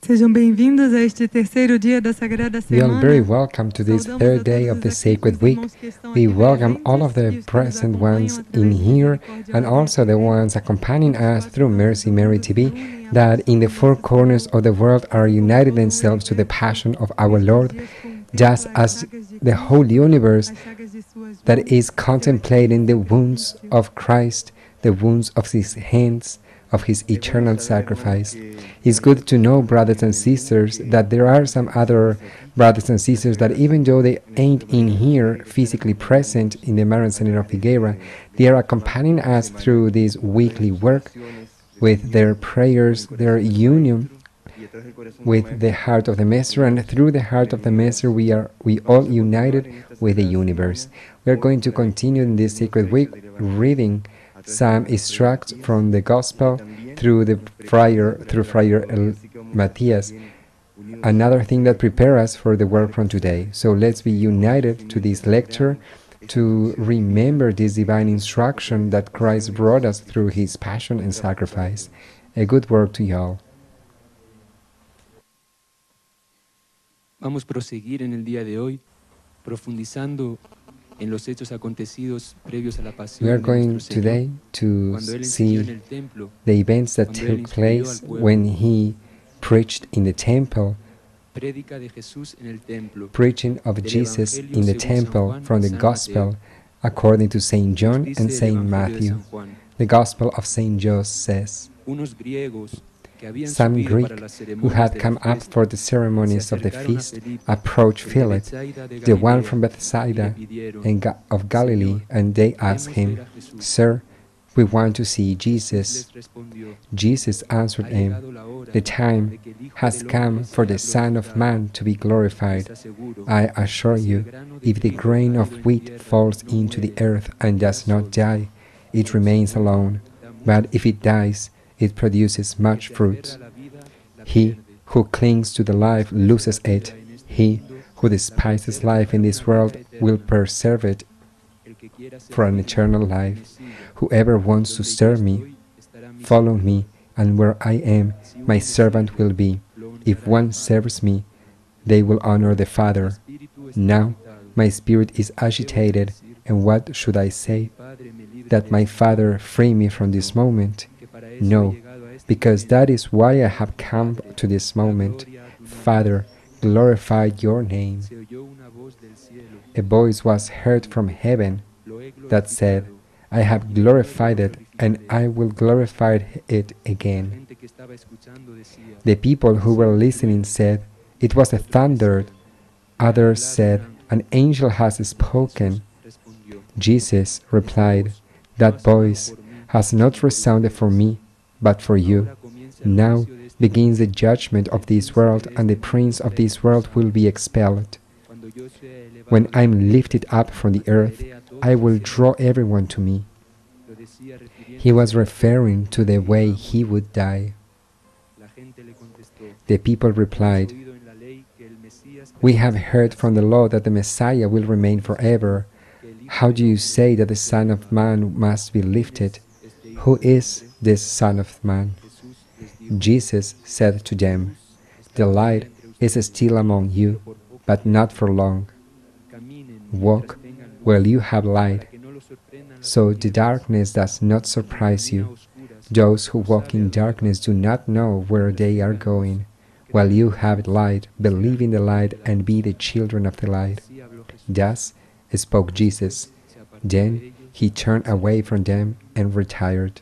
Sejam bem-vindos a este terceiro dia da Sagrada You are Semana. very welcome to this third day of the Sacred Week. We welcome all of the present ones in here and also the ones accompanying us through Mercy Mary TV that in the four corners of the world are united themselves to the passion of our Lord, just as the whole universe that is contemplating the wounds of Christ, the wounds of His hands, of His eternal sacrifice. It's good to know, brothers and sisters, that there are some other brothers and sisters that even though they ain't in here physically present in the Maran Center of Figueira, they are accompanying us through this weekly work with their prayers, their union with the heart of the Master, and through the heart of the Master we all united with the universe. We are going to continue in this sacred week reading some extracts from the Gospel through Friar Matthias, another thing that prepares us for the work from today. So let's be united to this lecture to remember this divine instruction that Christ brought us through His passion and sacrifice. A good work to y'all. Vamos a proseguir en el día de hoy profundizando en los hechos acontecidos previos a la pasión. We are going today to see the events that took place when He preached in the temple, preaching of Jesus in the temple from the Gospel according to St. John and St. Matthew. The Gospel of St. John says, some Greek who had come up for the ceremonies of the feast approached Philip, the one from Bethsaida of Galilee, and they asked him, "Sir, we want to see Jesus." Jesus answered them, "The time has come for the Son of Man to be glorified. I assure you, if the grain of wheat falls into the earth and does not die, it remains alone, but if it dies, it produces much fruit. He who clings to the life loses it. He who despises life in this world will preserve it for an eternal life. Whoever wants to serve me, follow me, and where I am, my servant will be. If one serves me, they will honor the Father. Now my spirit is agitated, and what should I say? That my Father free me from this moment? No, because that is why I have come to this moment. Father, glorify your name." A voice was heard from heaven that said, "I have glorified it, and I will glorify it again." The people who were listening said, "It was a thunder." Others said, "An angel has spoken." Jesus replied, "That voice has not resounded for me, but for you. Now begins the judgment of this world, and the prince of this world will be expelled. When I am lifted up from the earth, I will draw everyone to me." He was referring to the way he would die. The people replied, "We have heard from the law that the Messiah will remain forever. How do you say that the Son of Man must be lifted? Who is this Son of Man?" Jesus said to them, "The light is still among you, but not for long. Walk while you have light, so the darkness does not surprise you. Those who walk in darkness do not know where they are going. While you have light, believe in the light and be the children of the light." Thus spoke Jesus. Then He turned away from them and retired.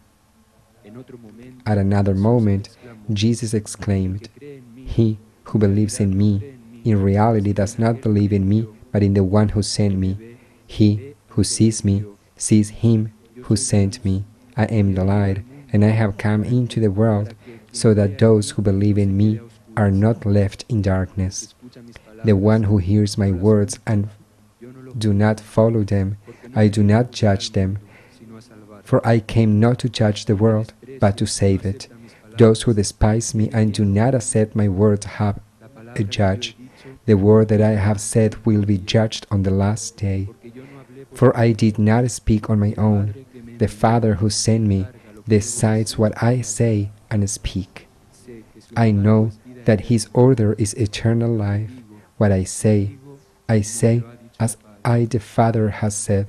At another moment, Jesus exclaimed, "He who believes in me, in reality does not believe in me, but in the one who sent me. He who sees me, sees him who sent me. I am the light, and I have come into the world, so that those who believe in me are not left in darkness. The one who hears my words and do not follow them, I do not judge them. For I came not to judge the world, but to save it. Those who despise me and do not accept my words have a judge. The word that I have said will be judged on the last day. For I did not speak on my own. The Father who sent me decides what I say and speak. I know that his order is eternal life. What I say as I the Father has said.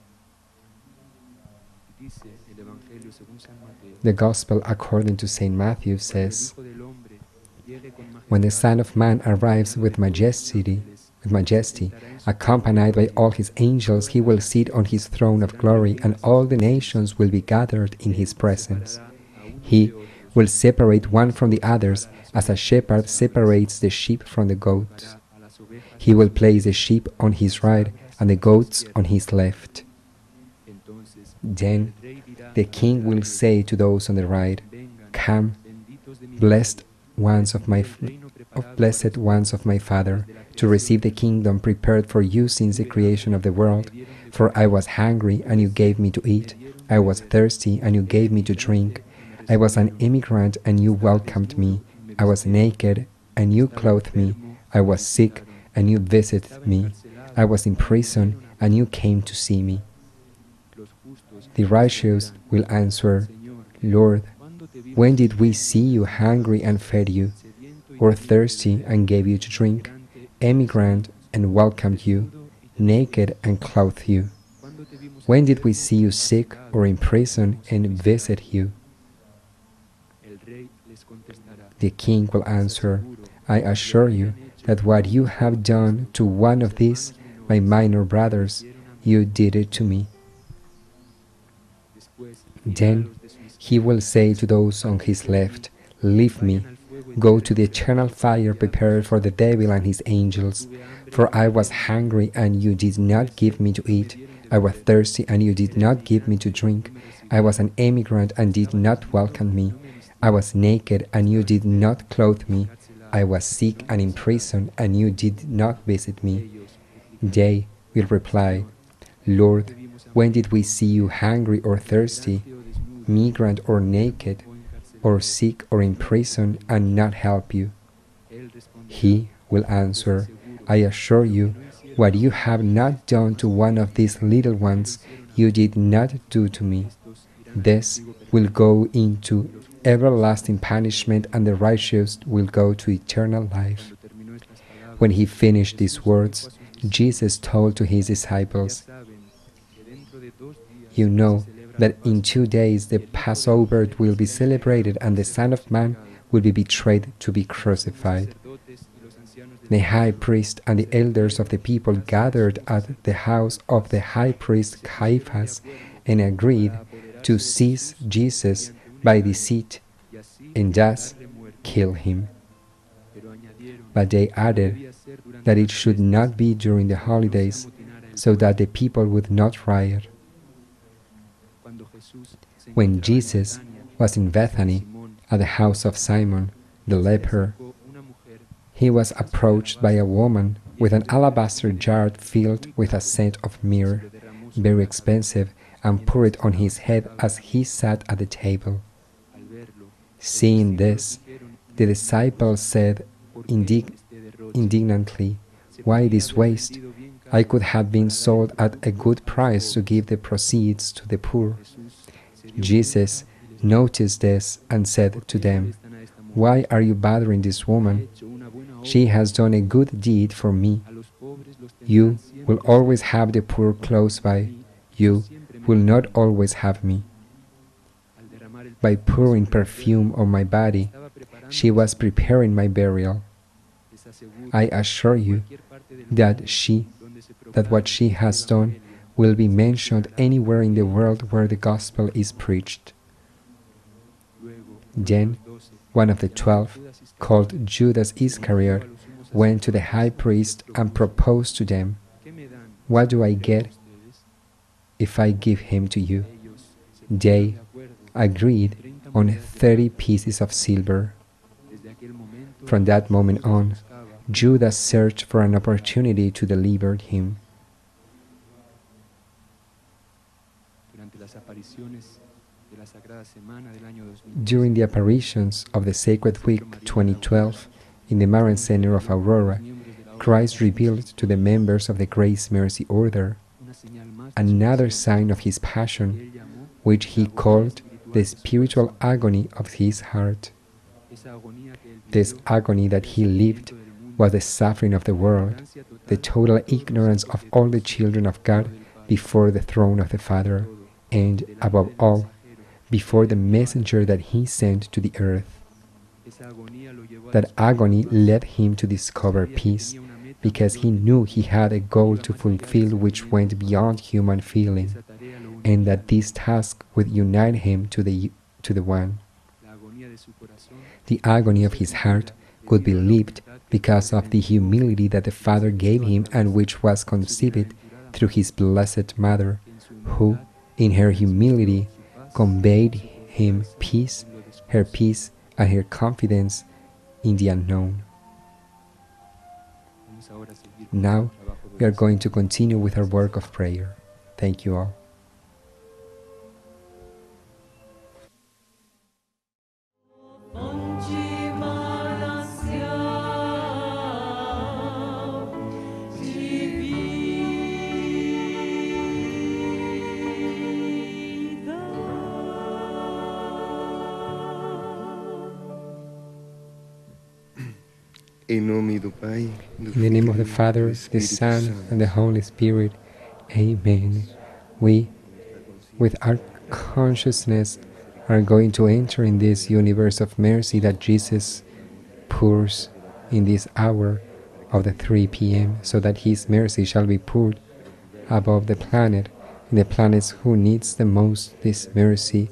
The Gospel according to St. Matthew says, when the Son of Man arrives with majesty, accompanied by all his angels, he will sit on his throne of glory, and all the nations will be gathered in his presence. He will separate one from the others, as a shepherd separates the sheep from the goats. He will place the sheep on his right and the goats on his left. Then the king will say to those on the right, "Come, blessed ones of my Father, to receive the kingdom prepared for you since the creation of the world. For I was hungry, and you gave me to eat. I was thirsty, and you gave me to drink. I was an immigrant, and you welcomed me. I was naked, and you clothed me. I was sick, and you visited me. I was in prison, and you came to see me." The righteous will answer, "Lord, when did we see you hungry and fed you, or thirsty and gave you to drink, emigrant and welcomed you, naked and clothed you? When did we see you sick or in prison and visit you?" The king will answer, "I assure you that what you have done to one of these, my minor brothers, you did it to me." Then he will say to those on his left, "Leave me, go to the eternal fire prepared for the devil and his angels. For I was hungry, and you did not give me to eat. I was thirsty, and you did not give me to drink. I was an emigrant, and did not welcome me. I was naked, and you did not clothe me. I was sick and in prison, and you did not visit me." They will reply, "Lord, when did we see you hungry or thirsty, migrant or naked, or sick or in prison, and not help you?" He will answer, "I assure you, what you have not done to one of these little ones, you did not do to me." This will go into everlasting punishment, and the righteous will go to eternal life. When he finished these words, Jesus told to his disciples, "You know that in 2 days the Passover will be celebrated, and the Son of Man will be betrayed to be crucified." The high priest and the elders of the people gathered at the house of the high priest Caiaphas and agreed to seize Jesus by deceit and thus kill him. But they added that it should not be during the holidays, so that the people would not riot. When Jesus was in Bethany, at the house of Simon the leper, he was approached by a woman with an alabaster jar filled with a scent of myrrh, very expensive, and poured it on his head as he sat at the table. Seeing this, the disciples said indignantly, "Why this waste? I could have been sold at a good price to give the proceeds to the poor." Jesus noticed this and said to them, "Why are you bothering this woman? She has done a good deed for me. You will always have the poor close by. You will not always have me." By pouring perfume on my body, she was preparing my burial. I assure you that what she has done will be mentioned anywhere in the world where the gospel is preached. Then one of the 12, called Judas Iscariot, went to the high priest and proposed to them, "What do I get if I give him to you?" They agreed on 30 pieces of silver. From that moment on, Judas searched for an opportunity to deliver him. During the apparitions of the Sacred Week 2012 in the Marian Center of Aurora, Christ revealed to the members of the Grace Mercy Order another sign of his passion, which he called the spiritual agony of his heart. This agony that he lived was the suffering of the world, the total ignorance of all the children of God before the throne of the Father, and, above all, before the messenger that he sent to the earth. That agony led him to discover peace, because he knew he had a goal to fulfill which went beyond human feeling, and that this task would unite him to the One. The agony of his heart could be lived because of the humility that the Father gave him and which was conceived through his blessed Mother, who, in her humility, conveyed him peace and her confidence in the unknown. Now, we are going to continue with our work of prayer. Thank you all. In the name of the Father, the Son, and the Holy Spirit. Amen. We, with our consciousness, are going to enter in this universe of mercy that Jesus pours in this hour of the 3 p.m., so that His mercy shall be poured above the planet, in the planets who needs the most this mercy,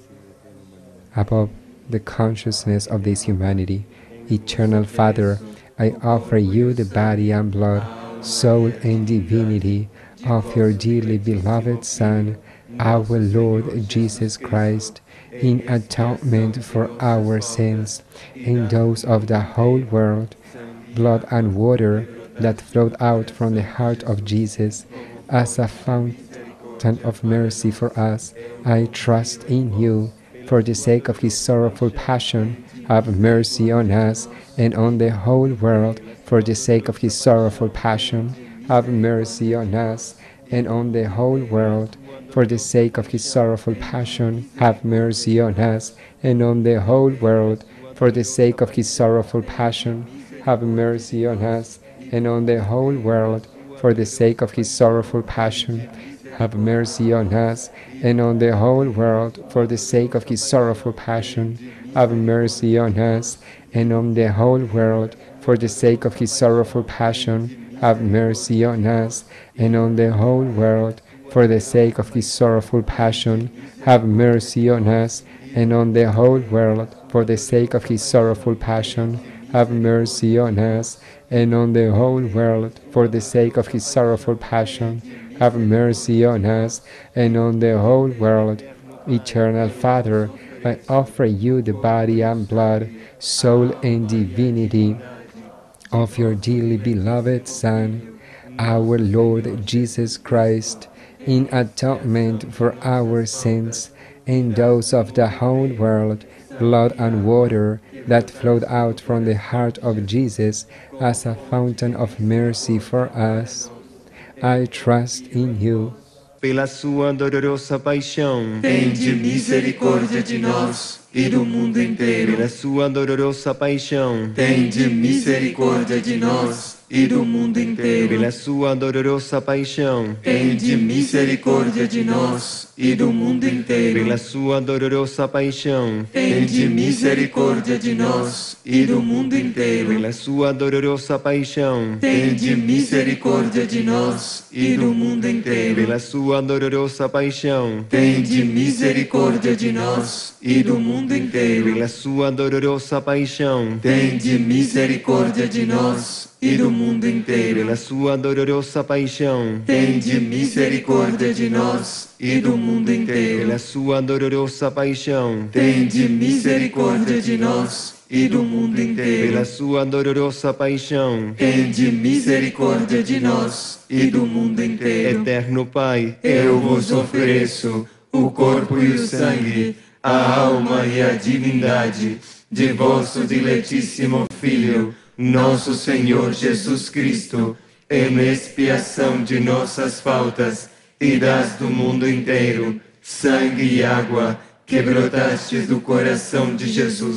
above the consciousness of this humanity. Eternal Father, I offer you the body and blood, soul and divinity of your dearly beloved Son, our Lord Jesus Christ, in atonement for our sins and those of the whole world, blood and water that flowed out from the heart of Jesus as a fountain of mercy for us. I trust in you. For the sake of his sorrowful passion, have mercy on us and on the whole world. For the sake of his sorrowful passion, have mercy on us and on the whole world. For the sake of his sorrowful passion, have mercy on us and on the whole world. For the sake of his sorrowful passion, have mercy on us and on the whole world. For the sake of his sorrowful passion, have mercy on us and on the whole world. For the sake of his sorrowful passion, have mercy on us and on the whole world. For the sake of his sorrowful passion, have mercy on us and on the whole world. For the sake of his sorrowful passion, have mercy on us and on the whole world. For the sake of his sorrowful passion, have mercy on us and on the whole world. For the sake of his sorrowful passion, have mercy on us and on the whole world. Eternal Father, I offer you the body and blood, soul and divinity of your dearly beloved Son, our Lord Jesus Christ, in atonement for our sins and those of the whole world, blood and water that flowed out from the heart of Jesus as a fountain of mercy for us. I trust in you. Pela sua dolorosa paixão, tende misericórdia de nós e do mundo inteiro. Pela sua dolorosa paixão, tende misericórdia de nós e do mundo inteiro. Pela sua dolorosa paixão, tende misericórdia de nós e do mundo inteiro. Pela sua dolorosa paixão, tende misericórdia de nós e do mundo inteiro. Pela sua dolorosa paixão, tende misericórdia de nós e do mundo inteiro. Pela sua dolorosa paixão, tende misericórdia de nós e do mundo inteiro. Pela sua dolorosa paixão, tende misericórdia de nós e do mundo inteiro. Pela sua dolorosa paixão, tende misericórdia de nós e do mundo inteiro. Pela sua dolorosa paixão, tende misericórdia de nós e do mundo inteiro. Pela sua dolorosa paixão, tende misericórdia de nós e do mundo inteiro. Eterno Pai, eu vos ofereço o corpo e o sangue, a alma e a divindade de vosso diletíssimo Filho, nosso Senhor Jesus Cristo, em expiação de nossas faltas e das do mundo inteiro, sangue e água que brotastes do coração de Jesus,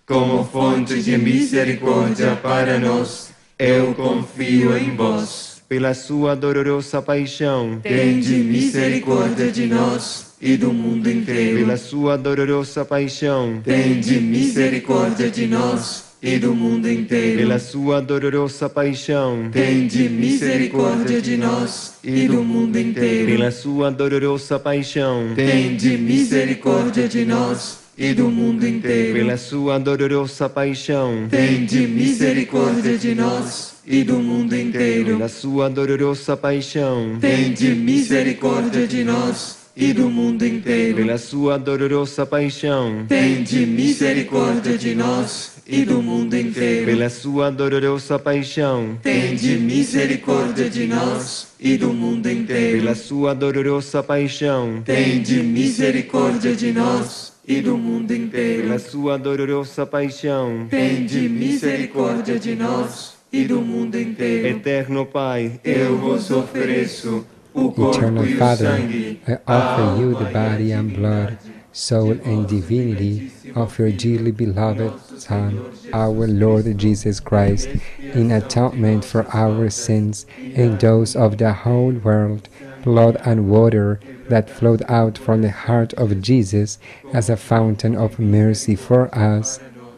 como fonte de misericórdia para nós, eu confio em vós. Pela sua dolorosa paixão, Tende misericórdia de nós e do mundo inteiro. pela sua dolorosa paixão, Tende misericórdia de nós e do mundo inteiro. pela sua dolorosa paixão, Tende misericórdia de nós e do mundo inteiro. pela sua dolorosa paixão, Tende misericórdia de nós e do mundo inteiro. pela sua dolorosa paixão, Tende misericórdia de nós e do mundo inteiro. pela sua dolorosa paixão, Tende misericórdia de nós e do mundo inteiro. pela sua dolorosa paixão, Tende misericórdia de nós e do mundo inteiro. pela sua dolorosa paixão, Tende misericórdia de nós e do mundo inteiro. pela sua dolorosa paixão, Tende misericórdia de nós e do mundo inteiro. pela sua dolorosa paixão, Tende misericórdia de nós e do mundo inteiro. eterno Pai, Eu vos ofereço o corpo Eternal e o Father, sangue, I offer you the body and blood, soul and divinity of your dearly beloved Son, our Lord Jesus Christ, in atonement for our sins and those of the whole world, blood and water that flowed out from the heart of Jesus as a fountain of mercy for us.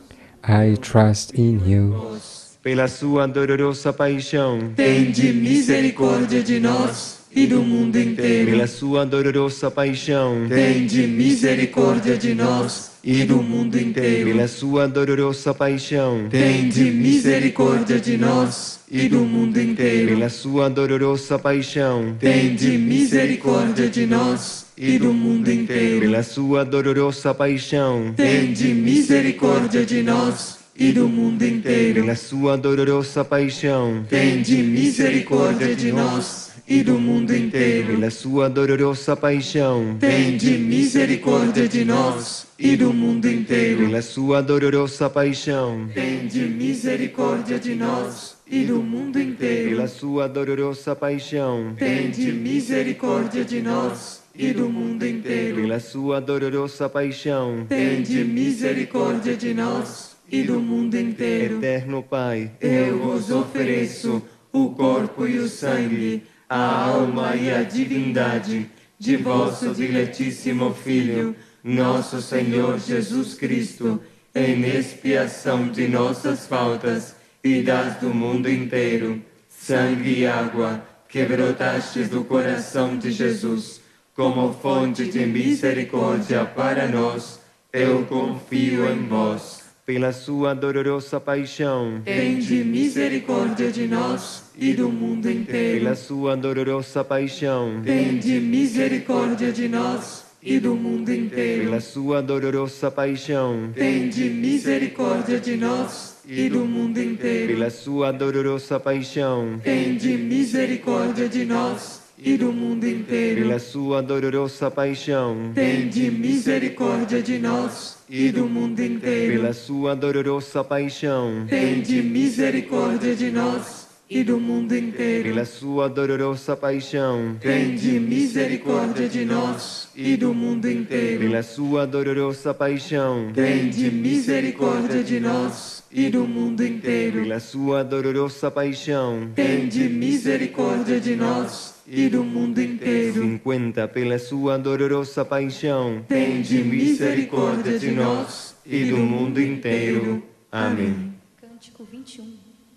I trust in you. pela sua dolorosa paixão, Tende misericórdia de nós e do mundo inteiro. pela sua dolorosa paixão, Tende misericórdia de nós e do mundo inteiro. pela sua dolorosa paixão, Tende misericórdia de nós e do mundo inteiro. pela sua dolorosa paixão, Tende misericórdia de nós e do mundo inteiro. pela sua dolorosa paixão, Tende misericórdia de nós e do mundo inteiro. pela sua dolorosa paixão, Tende misericórdia de nós e do mundo inteiro. pela sua dolorosa paixão, Tende misericórdia de nós e do mundo inteiro. pela sua dolorosa paixão, Tende misericórdia de nós e do mundo inteiro. pela sua dolorosa paixão, Tende misericórdia de nós e do mundo inteiro. pela sua dolorosa paixão, Tende misericórdia de nós e do mundo inteiro. eterno Pai, Eu vos ofereço o corpo e o sangue, a alma e a divindade de vosso diletíssimo Filho, nosso Senhor Jesus Cristo, em expiação de nossas faltas e das do mundo inteiro. Sangue e água que brotastes do coração de Jesus, como fonte de misericórdia para nós, eu confio em vós. pela sua dolorosa paixão, Tende misericórdia de nós e do mundo inteiro. pela sua dolorosa paixão, Tende misericórdia de nós e do mundo inteiro. pela sua dolorosa paixão, Tende misericórdia de nós e do mundo inteiro. pela sua dolorosa paixão, Tende misericórdia de nós e do mundo inteiro. pela sua dolorosa paixão, Tende misericórdia de nós e do mundo inteiro. pela sua dolorosa paixão, Tende misericórdia de nós e do mundo inteiro. pela sua dolorosa paixão, Tende misericórdia de nós e do mundo inteiro. pela sua dolorosa paixão, Tende misericórdia de nós e do mundo inteiro. pela sua dolorosa paixão, Tende misericórdia de nós e do mundo inteiro. 50 pela sua dolorosa paixão, Tende misericórdia de nós e do mundo inteiro. Amém. Cântico 21.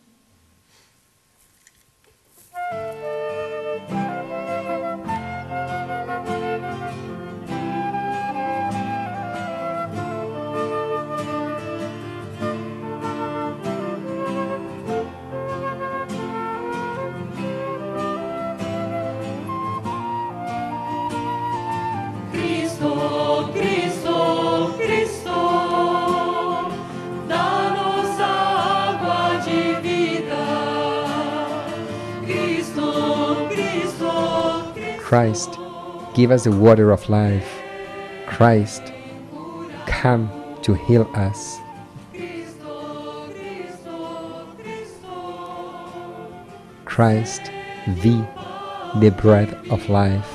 Cristo, Cristo, Cristo, dá-nos a água de vida. Cristo, Cristo, Cristo. Christ, give us the water of life. Christ, come to heal us. Cristo, Cristo, Cristo. Christ, the bread of life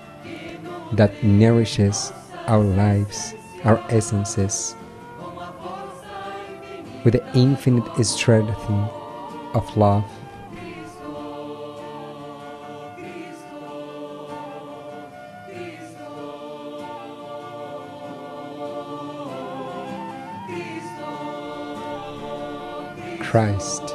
that nourishes our lives, our essences. with the infinite strength of love. Christ.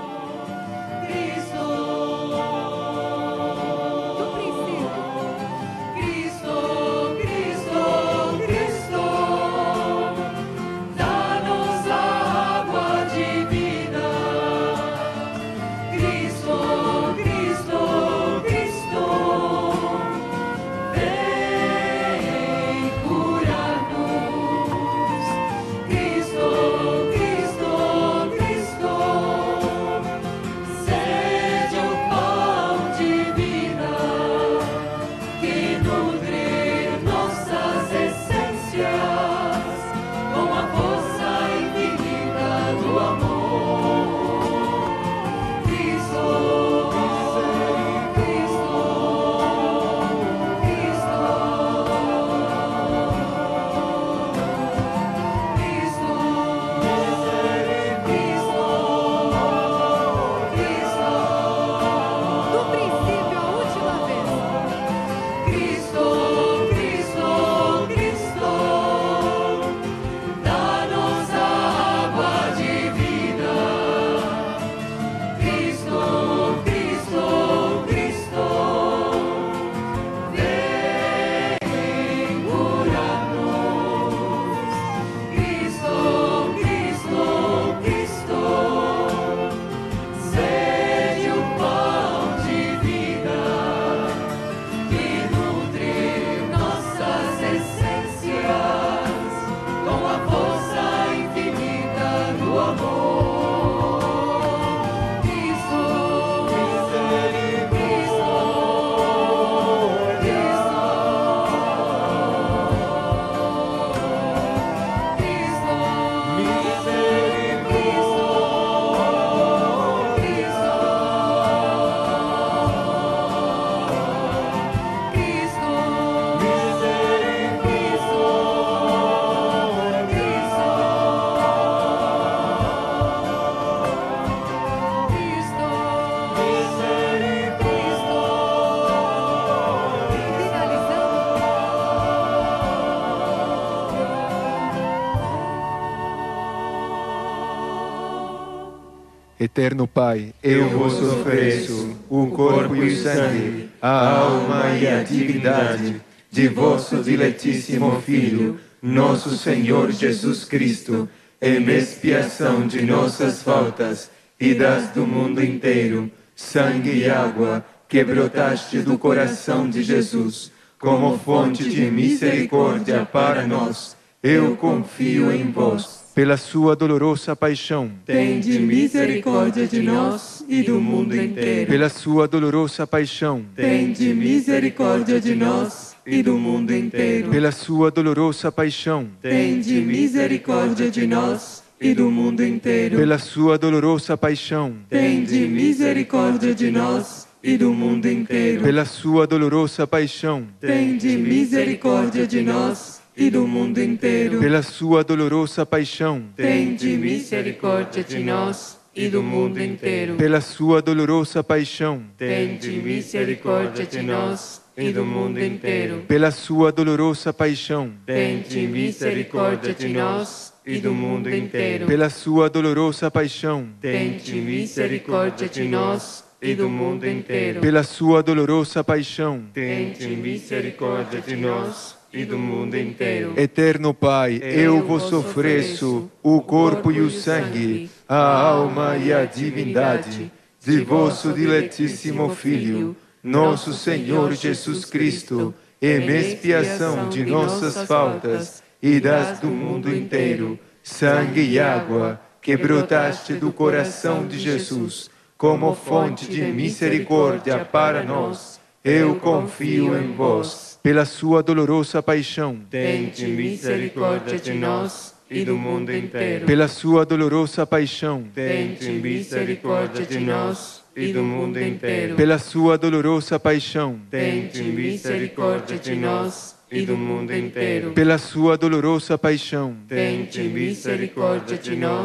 Eterno Pai, eu vos ofereço o corpo e o sangue, a alma e a divindade de vosso diletíssimo Filho, nosso Senhor Jesus Cristo, em expiação de nossas faltas e das do mundo inteiro, sangue e água que brotaste do coração de Jesus, como fonte de misericórdia para nós. Eu confio em vós. Pela sua dolorosa paixão, tende misericórdia de nós e do mundo inteiro. Pela sua dolorosa paixão, tende misericórdia de nós e do mundo inteiro. Pela sua dolorosa paixão, tende misericórdia de nós e do mundo inteiro. Pela sua dolorosa paixão, tende misericórdia de nós e do mundo inteiro. Pela sua dolorosa paixão, tende misericórdia de nós e do mundo inteiro. Pela sua dolorosa paixão, tende misericórdia de nós e do mundo inteiro. Pela sua dolorosa paixão, tende misericórdia de nós e do mundo inteiro. Pela sua dolorosa paixão, tende misericórdia de nós e do mundo inteiro. Pela sua dolorosa paixão, tende misericórdia de nós e do mundo inteiro. Pela sua dolorosa paixão, tende misericórdia de nós e do mundo inteiro. Eterno Pai, eu vos ofereço o corpo e o sangue, a alma e a divindade de vosso diletíssimo Filho, nosso Senhor Jesus Cristo, em expiação de nossas faltas e das do mundo inteiro, sangue e água que brotaste do coração de Jesus, como fonte de misericórdia para nós. Eu confio em vós. Pela sua dolorosa paixão, tende misericórdia de nós e do mundo inteiro. Pela sua dolorosa paixão, tende misericórdia de nós e do mundo inteiro. Pela sua dolorosa paixão, tende misericórdia de nós e do mundo inteiro. Pela sua dolorosa paixão, tende misericórdia de nós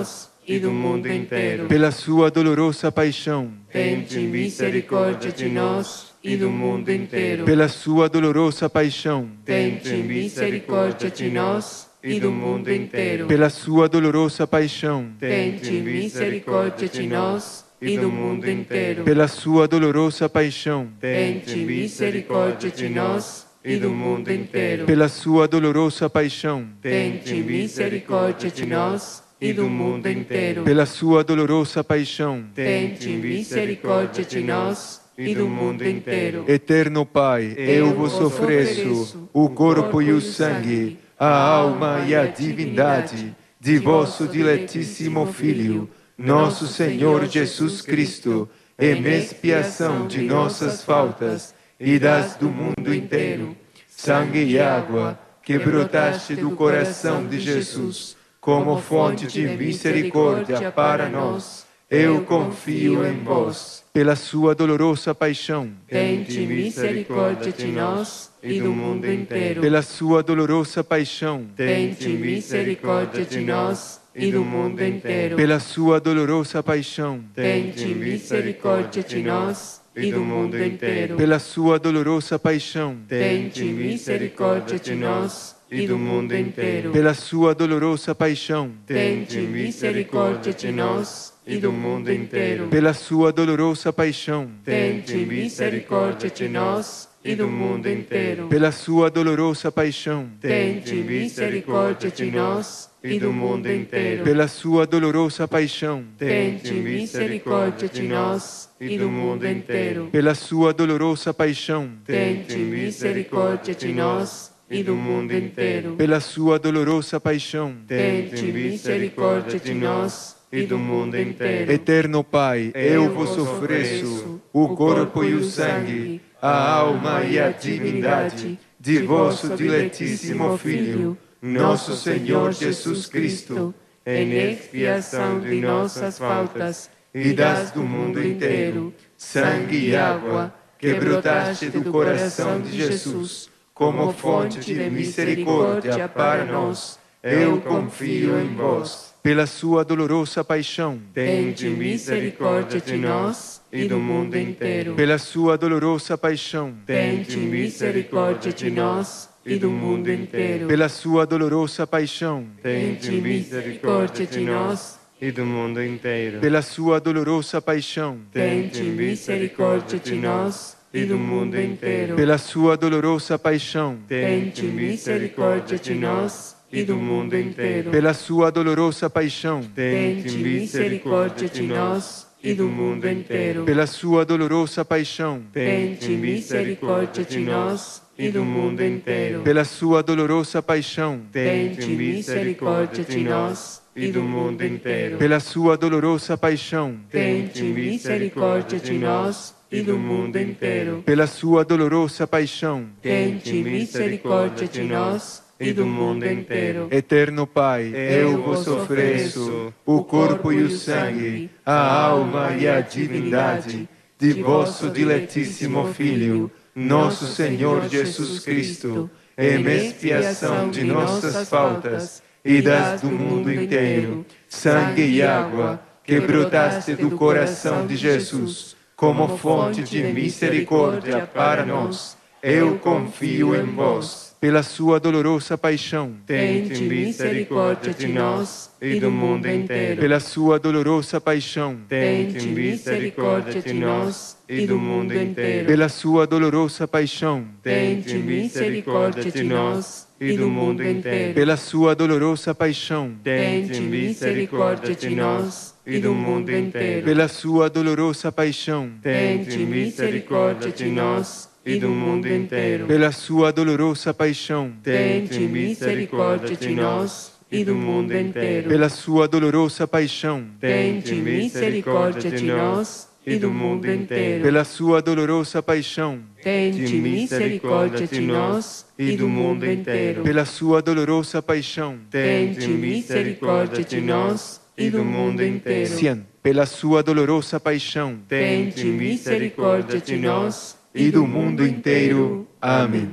e do mundo inteiro. Pela sua dolorosa paixão, Tende misericórdia de nós e do mundo inteiro. pela sua dolorosa paixão, Tende misericórdia de nós e do mundo inteiro. pela sua dolorosa paixão, Tende misericórdia de nós e do mundo inteiro. pela sua dolorosa paixão, Tende misericórdia de nós e do mundo inteiro. pela sua dolorosa paixão, Tende misericórdia de nós e do mundo inteiro. pela sua dolorosa paixão, Tende misericórdia de nós e do mundo inteiro. Eterno Pai, eu vos ofereço o corpo e o sangue, a alma e a divindade de vosso diletíssimo Filho, nosso Senhor Jesus Cristo, em expiação de nossas faltas e das do mundo inteiro. Sangue e água que brotaste do coração de Jesus, como fonte de misericórdia para nós, eu confio em vós. Pela sua dolorosa paixão, Tende misericórdia de nós e do mundo inteiro. pela sua dolorosa paixão, Tende misericórdia de nós e do mundo inteiro. pela sua dolorosa paixão, Tende misericórdia de nós e do mundo inteiro. pela sua dolorosa paixão, Tende misericórdia de nós e do mundo inteiro. pela sua dolorosa paixão, Tende misericórdia de nós e do mundo inteiro. pela sua dolorosa paixão, Tende misericórdia de nós e do mundo inteiro. pela sua dolorosa paixão, Tende misericórdia de nós e do mundo inteiro. pela sua dolorosa paixão, Tende misericórdia de nós e do mundo inteiro. pela sua dolorosa paixão, Tende misericórdia de nós e do mundo inteiro. pela sua dolorosa paixão, Tende misericórdia de nós e do mundo inteiro. Eterno Pai, eu vos ofereço o corpo e o sangue, a alma e a divindade de vosso diletíssimo Filho, nosso Senhor Jesus Cristo, em expiação de nossas faltas e das do mundo inteiro, sangue e água que brotaste do coração de Jesus, como fonte de misericórdia para nós, eu confio em vós. Pela sua dolorosa paixão, Tende misericórdia de nós e do mundo inteiro. pela sua dolorosa paixão, Tende misericórdia de nós e do mundo inteiro. pela sua dolorosa paixão, Tende misericórdia de nós e do mundo inteiro. pela sua dolorosa paixão, Tende misericórdia de nós e do mundo inteiro. pela sua dolorosa paixão, Tende misericórdia de nós e do mundo inteiro. pela sua dolorosa paixão, Tende misericórdia de nós e do mundo inteiro. pela sua dolorosa paixão, Tende misericórdia de nós e do mundo inteiro. pela sua dolorosa paixão, Tende misericórdia de nós e do mundo inteiro. pela sua dolorosa paixão, Tende misericórdia de nós e do mundo inteiro. pela sua dolorosa paixão, Tende misericórdia de nós e do mundo inteiro. Eterno Pai, eu vos ofereço o corpo e o sangue, a alma e a divindade de vosso diletíssimo Filho, nosso Senhor Jesus Cristo, em expiação de nossas faltas e das do mundo inteiro, sangue e água que brotaste do coração de Jesus, como fonte de misericórdia para nós, eu confio em vós. Pela sua dolorosa paixão, Tende misericórdia de nós e do mundo inteiro. pela sua dolorosa paixão, Tende misericórdia de nós e do mundo inteiro. pela sua dolorosa paixão, Tende misericórdia de nós e do mundo inteiro. pela sua dolorosa paixão, Tende misericórdia de nós e do mundo inteiro. pela sua dolorosa paixão, Tende misericórdia de nós e do mundo inteiro. pela sua dolorosa paixão, Tende misericórdia de nós e do mundo inteiro. pela sua dolorosa paixão, Tende misericórdia de nós e do mundo inteiro. pela sua dolorosa paixão, Tende misericórdia de nós e do mundo inteiro. pela sua dolorosa paixão, Tende misericórdia de nós e do mundo inteiro. pela sua dolorosa paixão, Tende misericórdia de nós e do mundo inteiro. Amém.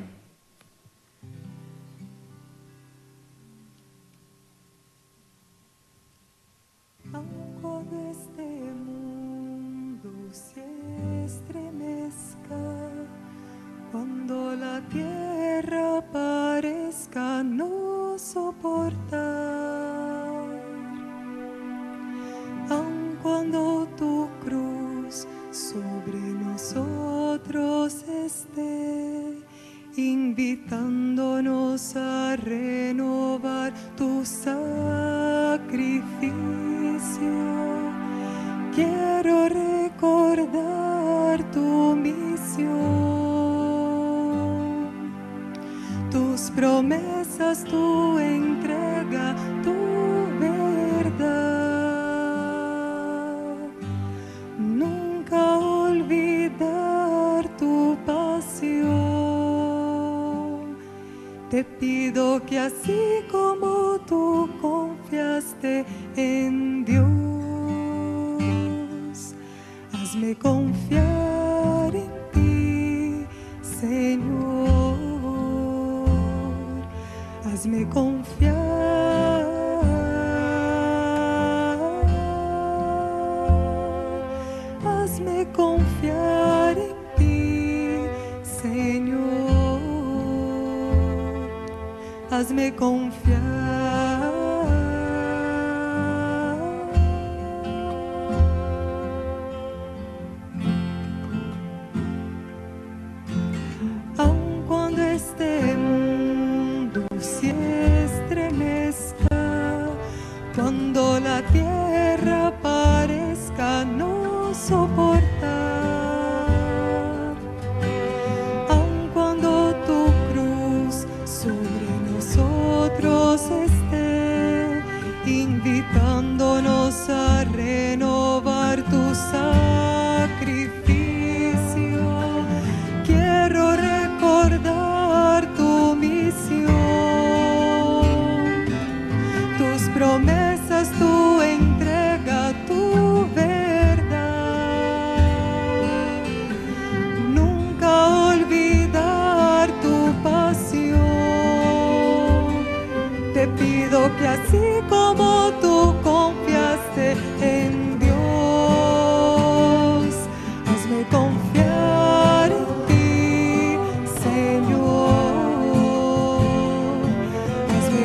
Ao quiero recordar tu misión, tus promesas, tu entrega, tu verdad. Nunca olvidar tu pasión. Te pido que así como tú confiaste en Dios, hazme confiar en ti, Señor. Hazme confiar. Hazme confiar en ti, Señor. Hazme confiar. Aun cuando este mundo se estremezca, cuando la tierra parezca no soportar, aun cuando tu cruz sobre nosotros esté, invitándonos a renovar tu sacrificio. Quiero recordar tu misión, tus promesas, tu entrega, tu verdad. Nunca olvidar tu pasión. Te pido que así como tú confiaste en Dios, hazme confiar en ti, Señor. Hazme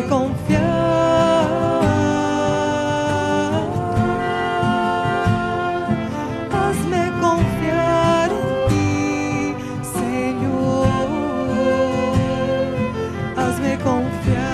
confiar. Hazme confiar en ti, Señor. Hazme confiar.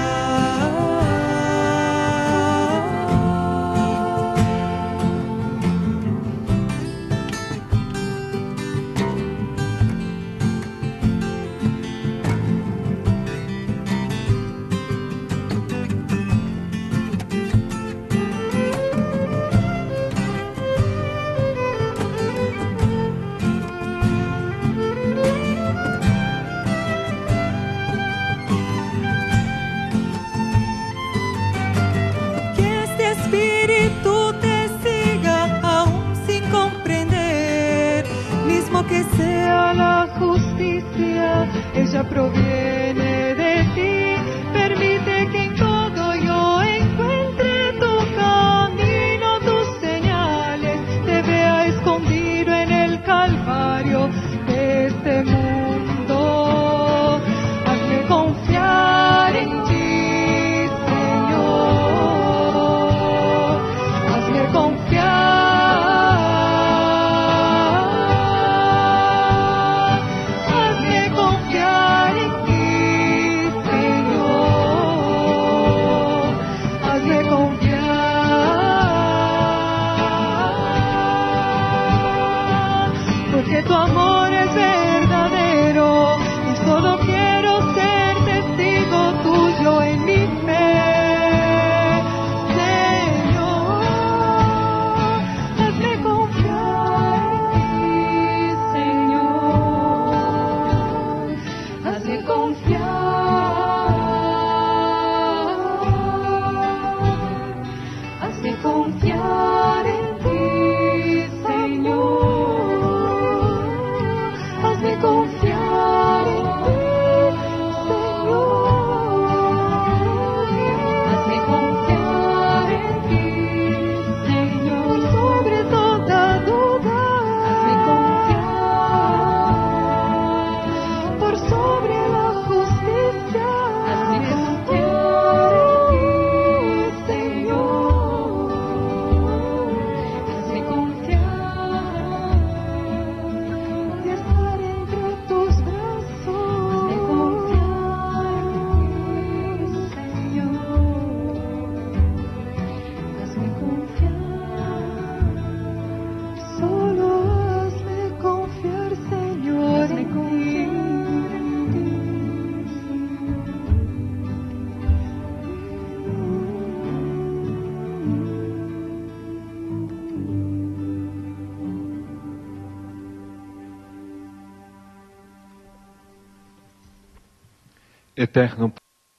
Que este espíritu te siga aún sin comprender, mismo que sea la justicia, ella proviene de ti. Permite que en todo yo encuentre tu camino, tus señales, te vea escondido en el Calvario de este mundo. Hazme confiar en ti, Señor. Hazme confiar. Hazme confiar en ti, Señor. Hazme confiar. Porque tu amor es verdadero y solo quiero ser testigo tuyo en mi fe. Señor, hazme confiar en ti, Señor. Hazme confiar. Hazme confiar en ti, Señor. Eterno,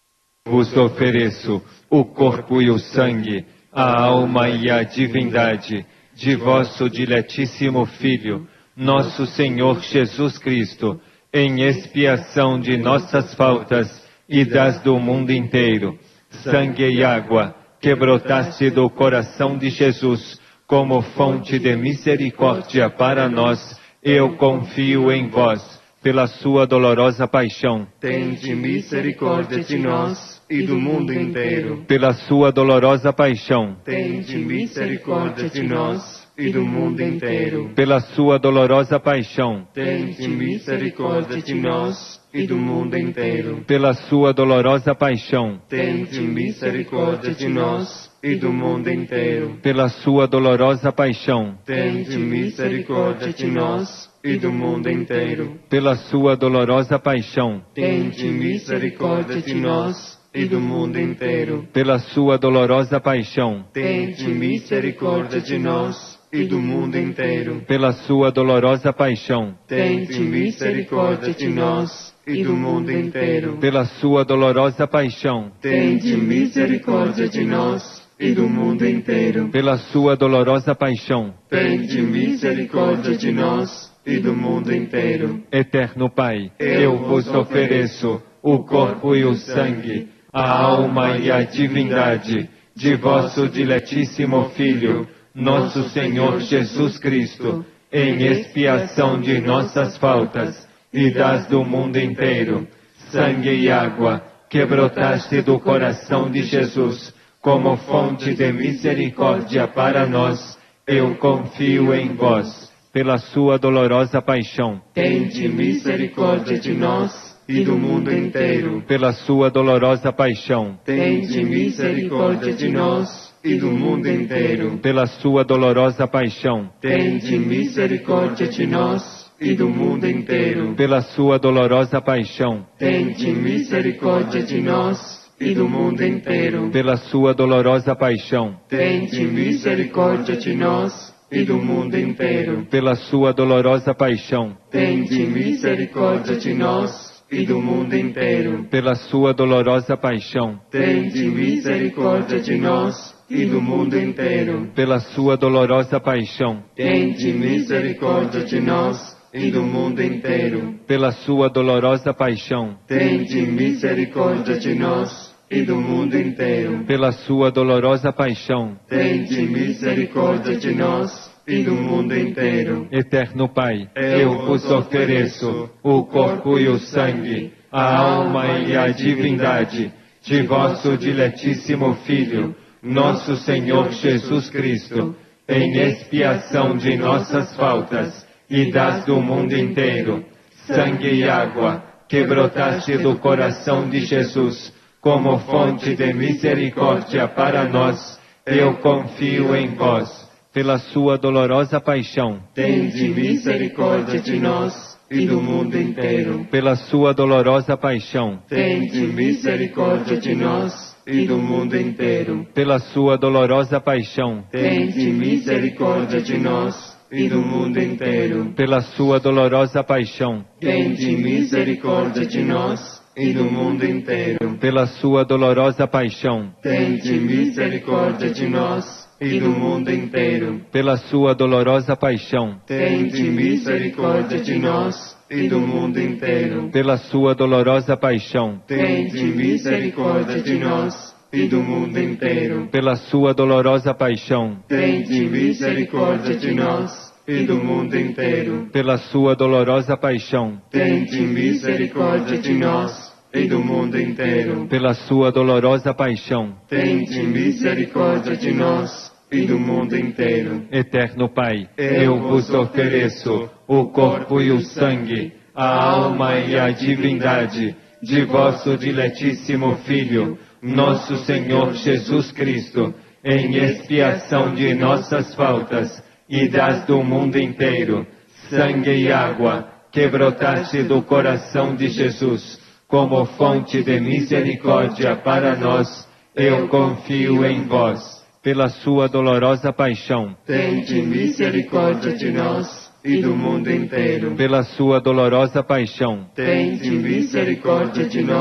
vos ofereço o corpo e o sangue, a alma e a divindade de vosso diletíssimo Filho, nosso Senhor Jesus Cristo, em expiação de nossas faltas e das do mundo inteiro. Sangue e água que brotaste do coração de Jesus como fonte de misericórdia para nós, eu confio em vós. Pela sua dolorosa paixão, tende misericórdia de nós e do mundo inteiro. Pela sua dolorosa paixão, tende misericórdia de nós e do mundo inteiro. Pela sua dolorosa paixão, tende misericórdia de nós e do mundo inteiro. Pela sua dolorosa paixão, tende misericórdia de nós e do mundo inteiro. Pela sua dolorosa paixão, tende misericórdia de nós e do mundo inteiro. Pela sua dolorosa paixão, tende misericórdia de nós e do mundo inteiro. Pela sua dolorosa paixão, tende misericórdia de nós e do mundo inteiro. Pela sua dolorosa paixão, tende misericórdia de nós e do mundo inteiro. Pela sua dolorosa paixão, tende misericórdia de nós e do mundo inteiro. Pela sua dolorosa paixão, tende misericórdia de nós e do mundo inteiro. Eterno Pai, eu vos ofereço o corpo e o sangue, a alma e a divindade de vosso diletíssimo Filho, nosso Senhor Jesus Cristo, em expiação de nossas faltas e das do mundo inteiro. Sangue e água que brotaste do coração de Jesus como fonte de misericórdia para nós, eu confio em vós. Pela sua dolorosa paixão, tende misericórdia de nós e do mundo inteiro. Pela sua dolorosa paixão, tende misericórdia de nós e do mundo inteiro. Pela sua dolorosa paixão, tende misericórdia de nós e do mundo inteiro. Pela sua dolorosa paixão, tende misericórdia de nós e do mundo inteiro. Pela sua dolorosa paixão, tende misericórdia de nós e do mundo inteiro. Pela sua dolorosa paixão, tende misericórdia de nós e do mundo inteiro. Pela sua dolorosa paixão, tende misericórdia de nós e do mundo inteiro. Pela sua dolorosa paixão, tende misericórdia de nós e do mundo inteiro. Pela sua dolorosa paixão, tende misericórdia de nós e do mundo inteiro. Pela sua dolorosa paixão, tende misericórdia de nós e do mundo inteiro. Eterno Pai, eu vos ofereço o corpo e o sangue, a alma e a divindade de vosso diletíssimo Filho, nosso Senhor Jesus Cristo, em expiação de nossas faltas e das do mundo inteiro. Sangue e água que brotaste do coração de Jesus como fonte de misericórdia para nós, eu confio em vós. Pela sua dolorosa paixão, tende misericórdia de nós e do mundo inteiro. Pela sua dolorosa paixão, tende misericórdia de nós e do mundo inteiro. Pela sua dolorosa paixão, tende misericórdia de nós e do mundo inteiro. Pela sua dolorosa paixão, tende misericórdia de nós e do mundo inteiro. Pela sua dolorosa paixão, tende misericórdia de nós e do mundo inteiro. Pela sua dolorosa paixão, tende misericórdia de nós e do mundo inteiro. Pela sua dolorosa paixão, tende misericórdia de nós e do mundo inteiro. Pela sua dolorosa paixão, tende misericórdia de nós e do mundo inteiro. Pela sua dolorosa paixão, tende misericórdia de nós e do mundo inteiro. Pela sua dolorosa paixão, tende misericórdia de nós e do mundo inteiro. Eterno Pai, eu vos ofereço o corpo e o sangue, a alma e a divindade de vosso diletíssimo Filho, nosso Senhor Jesus Cristo, em expiação de nossas faltas e das do mundo inteiro. Sangue e água que brotaste do coração de Jesus como fonte de misericórdia para nós, eu confio em vós. Pela sua dolorosa paixão, tende misericórdia de nós e do mundo inteiro. Pela sua dolorosa paixão, tende misericórdia de nós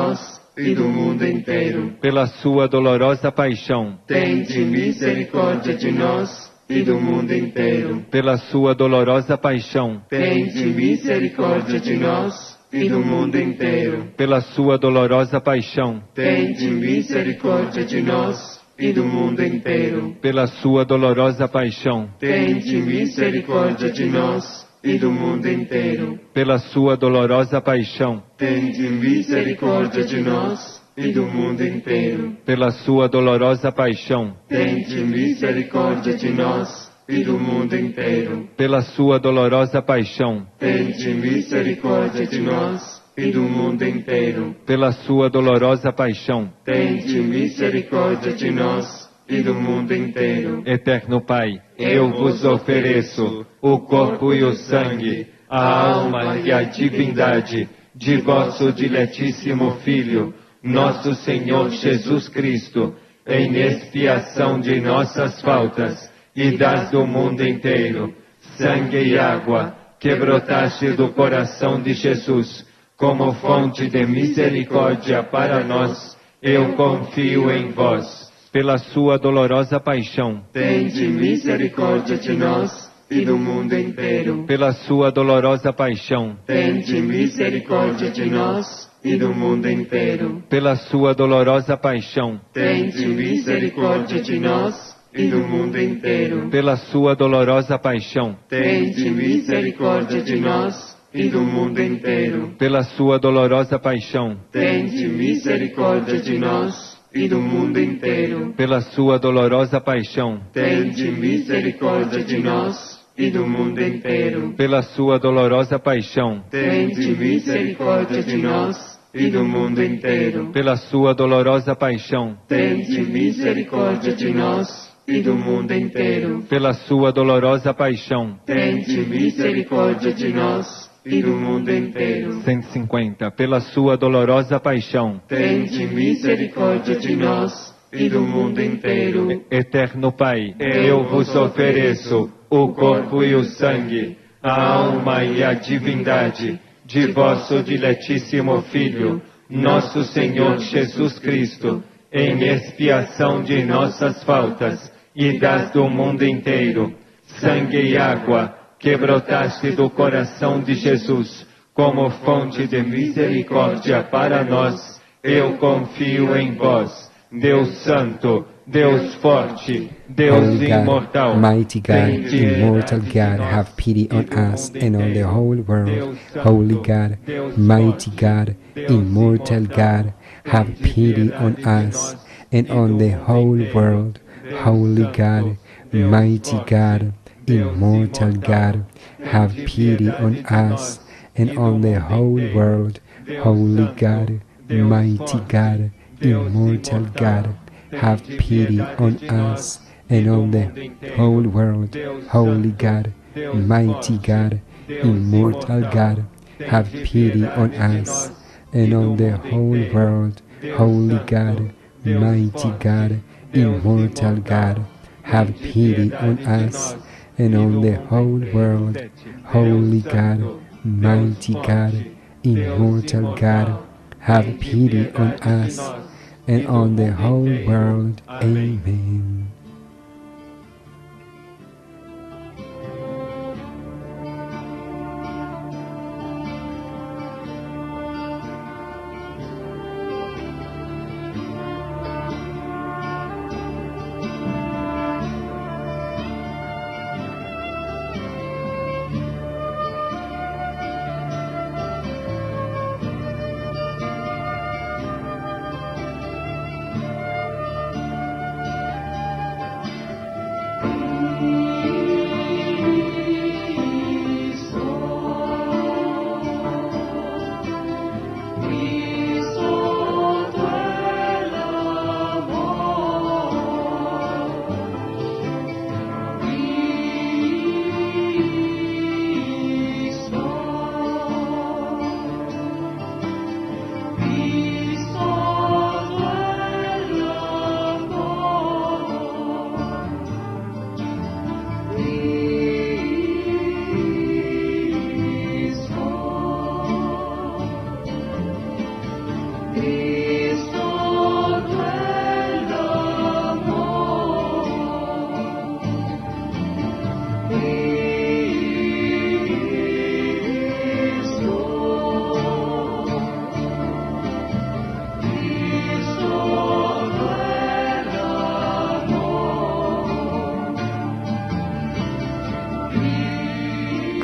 e do mundo inteiro. Pela sua dolorosa paixão, tende misericórdia de nós e do mundo inteiro. Pela sua dolorosa paixão, tende misericórdia de nós e do mundo inteiro. Pela sua dolorosa paixão, tende misericórdia de nós e do mundo inteiro. Pela sua dolorosa paixão, tende misericórdia de nós e do mundo inteiro. Pela sua dolorosa paixão, tende misericórdia de nós e do mundo inteiro. Pela sua dolorosa paixão, tende misericórdia de nós e do mundo inteiro. Pela sua dolorosa paixão, tende misericórdia de nós e do mundo inteiro. Pela sua dolorosa paixão, tende misericórdia de nós e do mundo inteiro. Eterno Pai, eu vos ofereço o corpo e o sangue, a alma e a divindade de vosso diletíssimo Filho, nosso Senhor Jesus Cristo, em expiação de nossas faltas e das do mundo inteiro, sangue e água que brotaste do coração de Jesus, como fonte de misericórdia para nós, eu confio em vós. Pela sua dolorosa paixão, tende misericórdia de nós e do mundo inteiro. Pela sua dolorosa paixão, tende misericórdia de nós e do mundo inteiro. Pela sua dolorosa paixão, tende misericórdia de nós e do mundo inteiro. Pela sua dolorosa paixão, tende misericórdia de nós e do mundo inteiro. Pela sua dolorosa paixão, tende misericórdia de nós e do mundo inteiro. Pela sua dolorosa paixão, tende misericórdia de nós e do mundo inteiro. Pela sua dolorosa paixão, tende misericórdia de nós e do mundo inteiro. Pela sua dolorosa paixão, tende misericórdia de nós e do mundo inteiro. Pela sua dolorosa paixão, tende misericórdia de nós e do mundo inteiro. 150. Pela sua dolorosa paixão, tende misericórdia de nós e do mundo inteiro. Eterno Pai, eu vos ofereço o corpo e o sangue, a alma e a divindade de vosso diletíssimo Filho, nosso Senhor Jesus Cristo, em expiação de nossas faltas e das do mundo inteiro, sangue e água que brotaste do coração de Jesus, como fonte de misericórdia para nós, eu confio em vós, Deus Santo, Deus forte, Deus Holy imortal, God, mighty God, immortal God, have pity on us and on the whole world. Holy God, mighty God, immortal God, have pity on us and on the whole world. Holy God, mighty God, immortal God, have pity on us and on the whole world. Holy God, mighty God, immortal God, have pity on us and on the whole world. Holy God, mighty God, immortal God, have pity on us and on the whole world. Holy God, mighty God, immortal God, have pity on us and on the whole world. Holy God, mighty God, immortal God, have pity on us and on the whole world. Amen.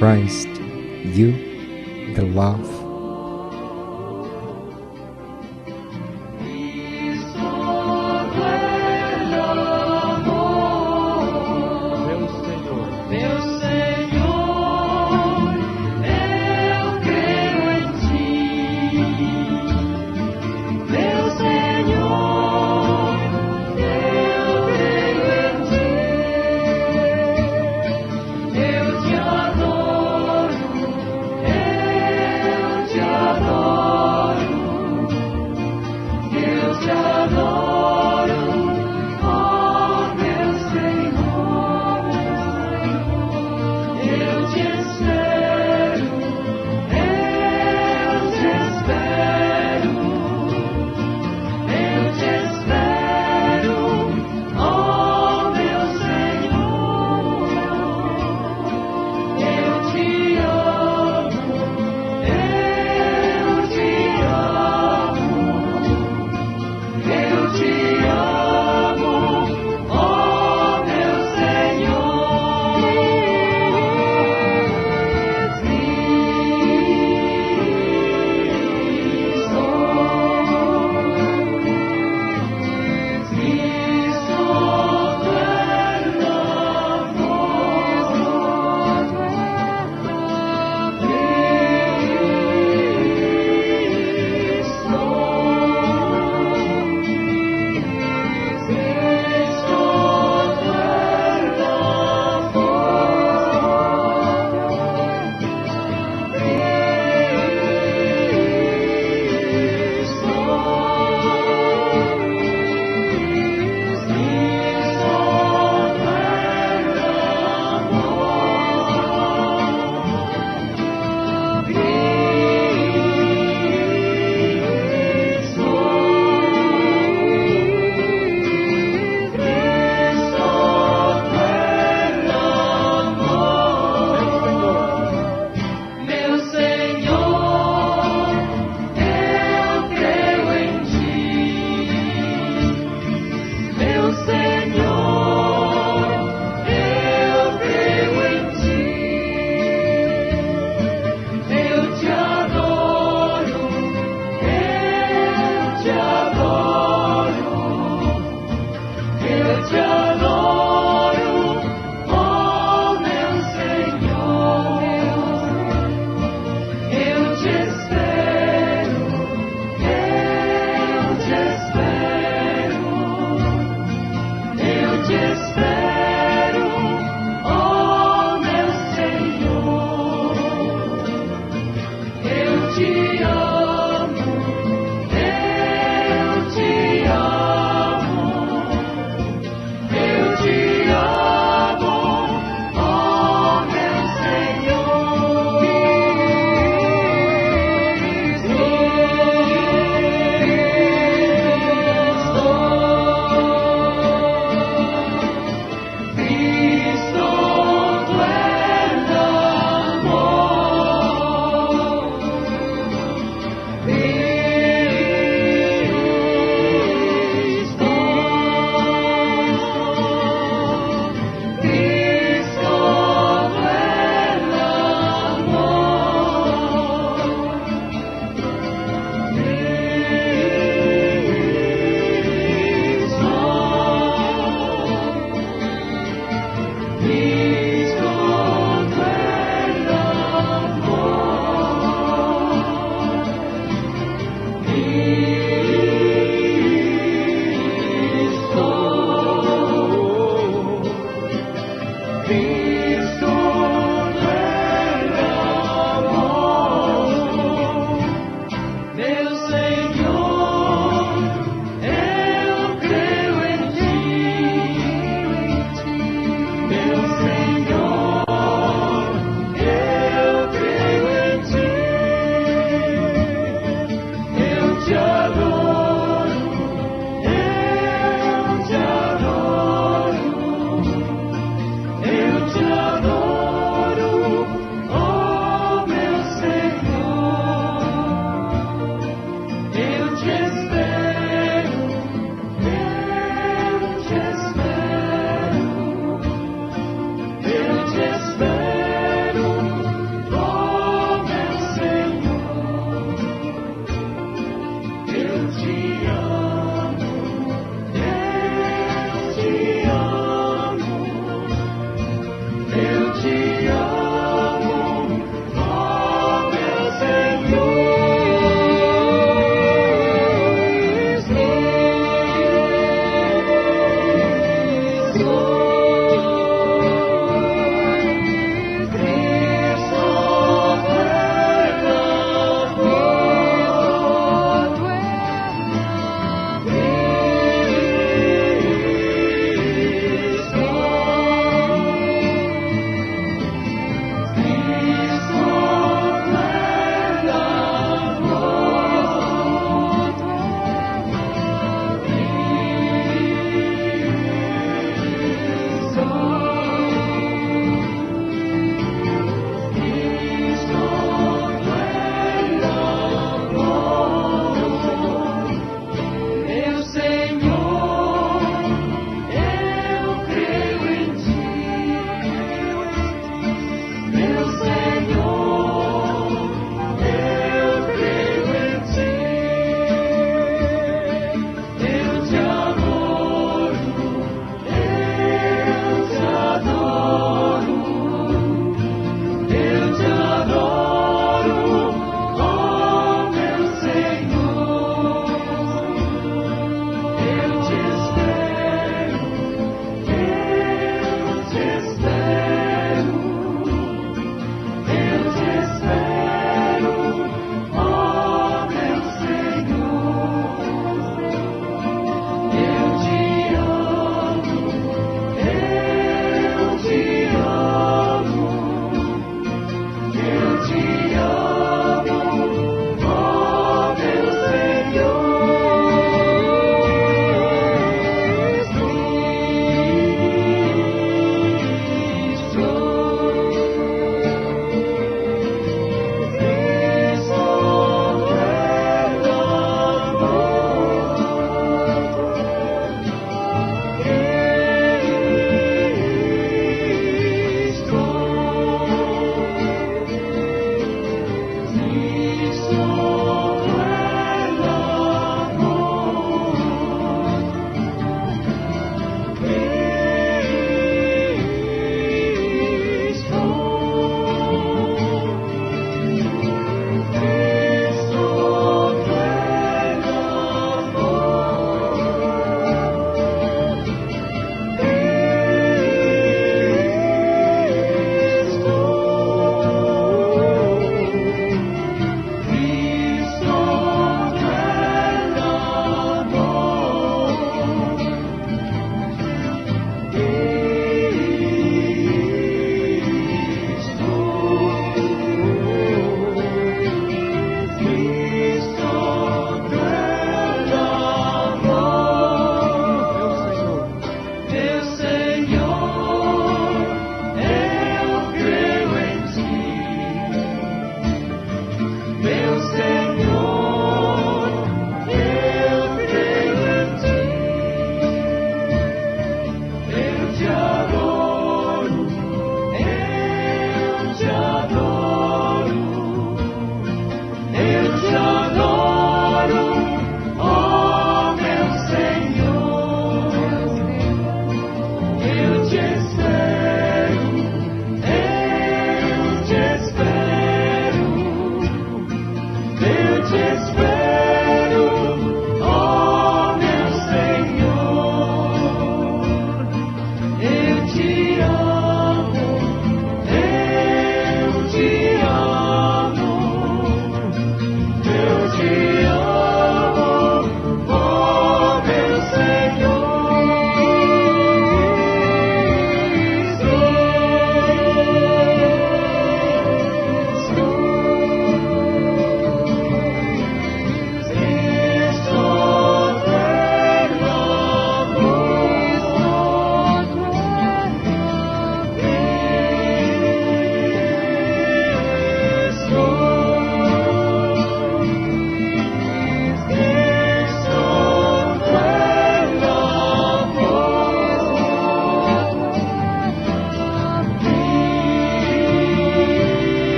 Christ, you, the love.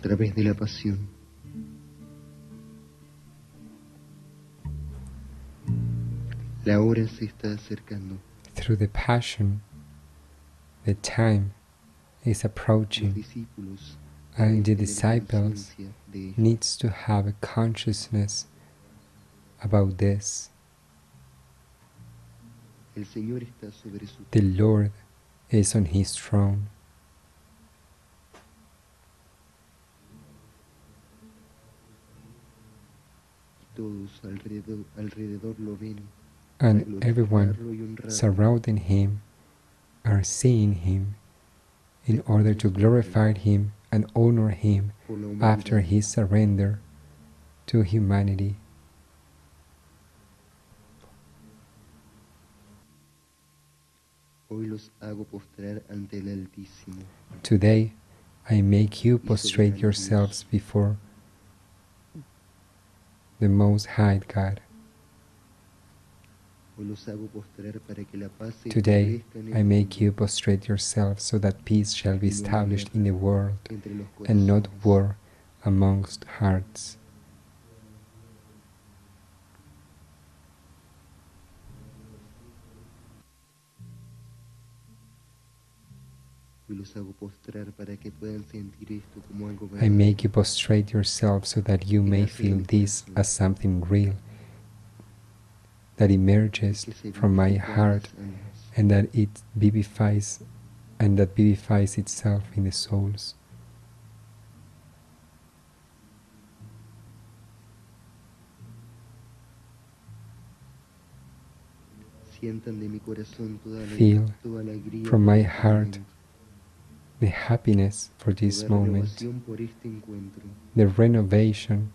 través de la pasión. La hora se está acercando. Through the passion, the time is Los approaching, discípulos and the deben tener disciples conciencia de esto. needs to have a consciousness about this. El Señor está sobre su The Lord is on his throne, todos alrededor lo ven. and everyone surrounding him are seeing him in order to glorify him and honor him Por la after humanidad. his surrender to humanity. Hoy los hago postrar ante el Altísimo. Today I make you prostrate yourselves before the Most High God. Hoy los hago postrar para que la paz se Today establezca en el I make mundo, you prostrate yourselves so that peace shall be established in the world entre los and not corazones. war amongst hearts. Hoy los hago postrar para que puedan sentir esto como algo I make you verdadero. prostrate yourselves so that you may feel this as something real that emerges que se from my vivifica en heart las almas. and that it vivifies itself in the souls. Sientan de mi corazón Feel toda alegría from por my este heart momento, the happiness for this toda moment, renovación por este encuentro. the renovation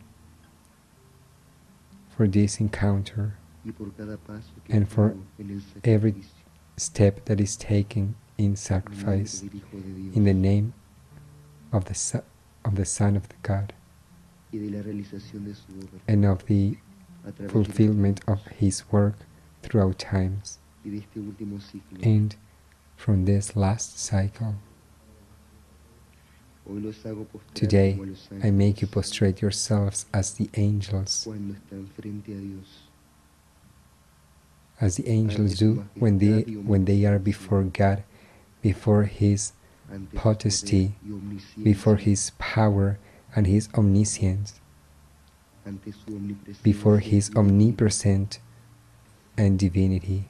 for this encounter, Y por cada paso que and for pongo en el every sacrificio, step that is taken in en nombre sacrifice del Hijo de Dios, in the name of the Son of the God y de la realización de su obra, and of the a través de los fulfillment of tiempos His work throughout times y de este último ciclo. and from this last cycle. Hoy los hago postrar Today como a los I make you ángeles prostrate yourselves as the angels, cuando están frente a Dios. as the angels do when they are before God, before His Ante su potesty, poder y omnisciencia, before His power and His omniscience, ante su omnipresencia before His y divinidad. omnipresent and divinity.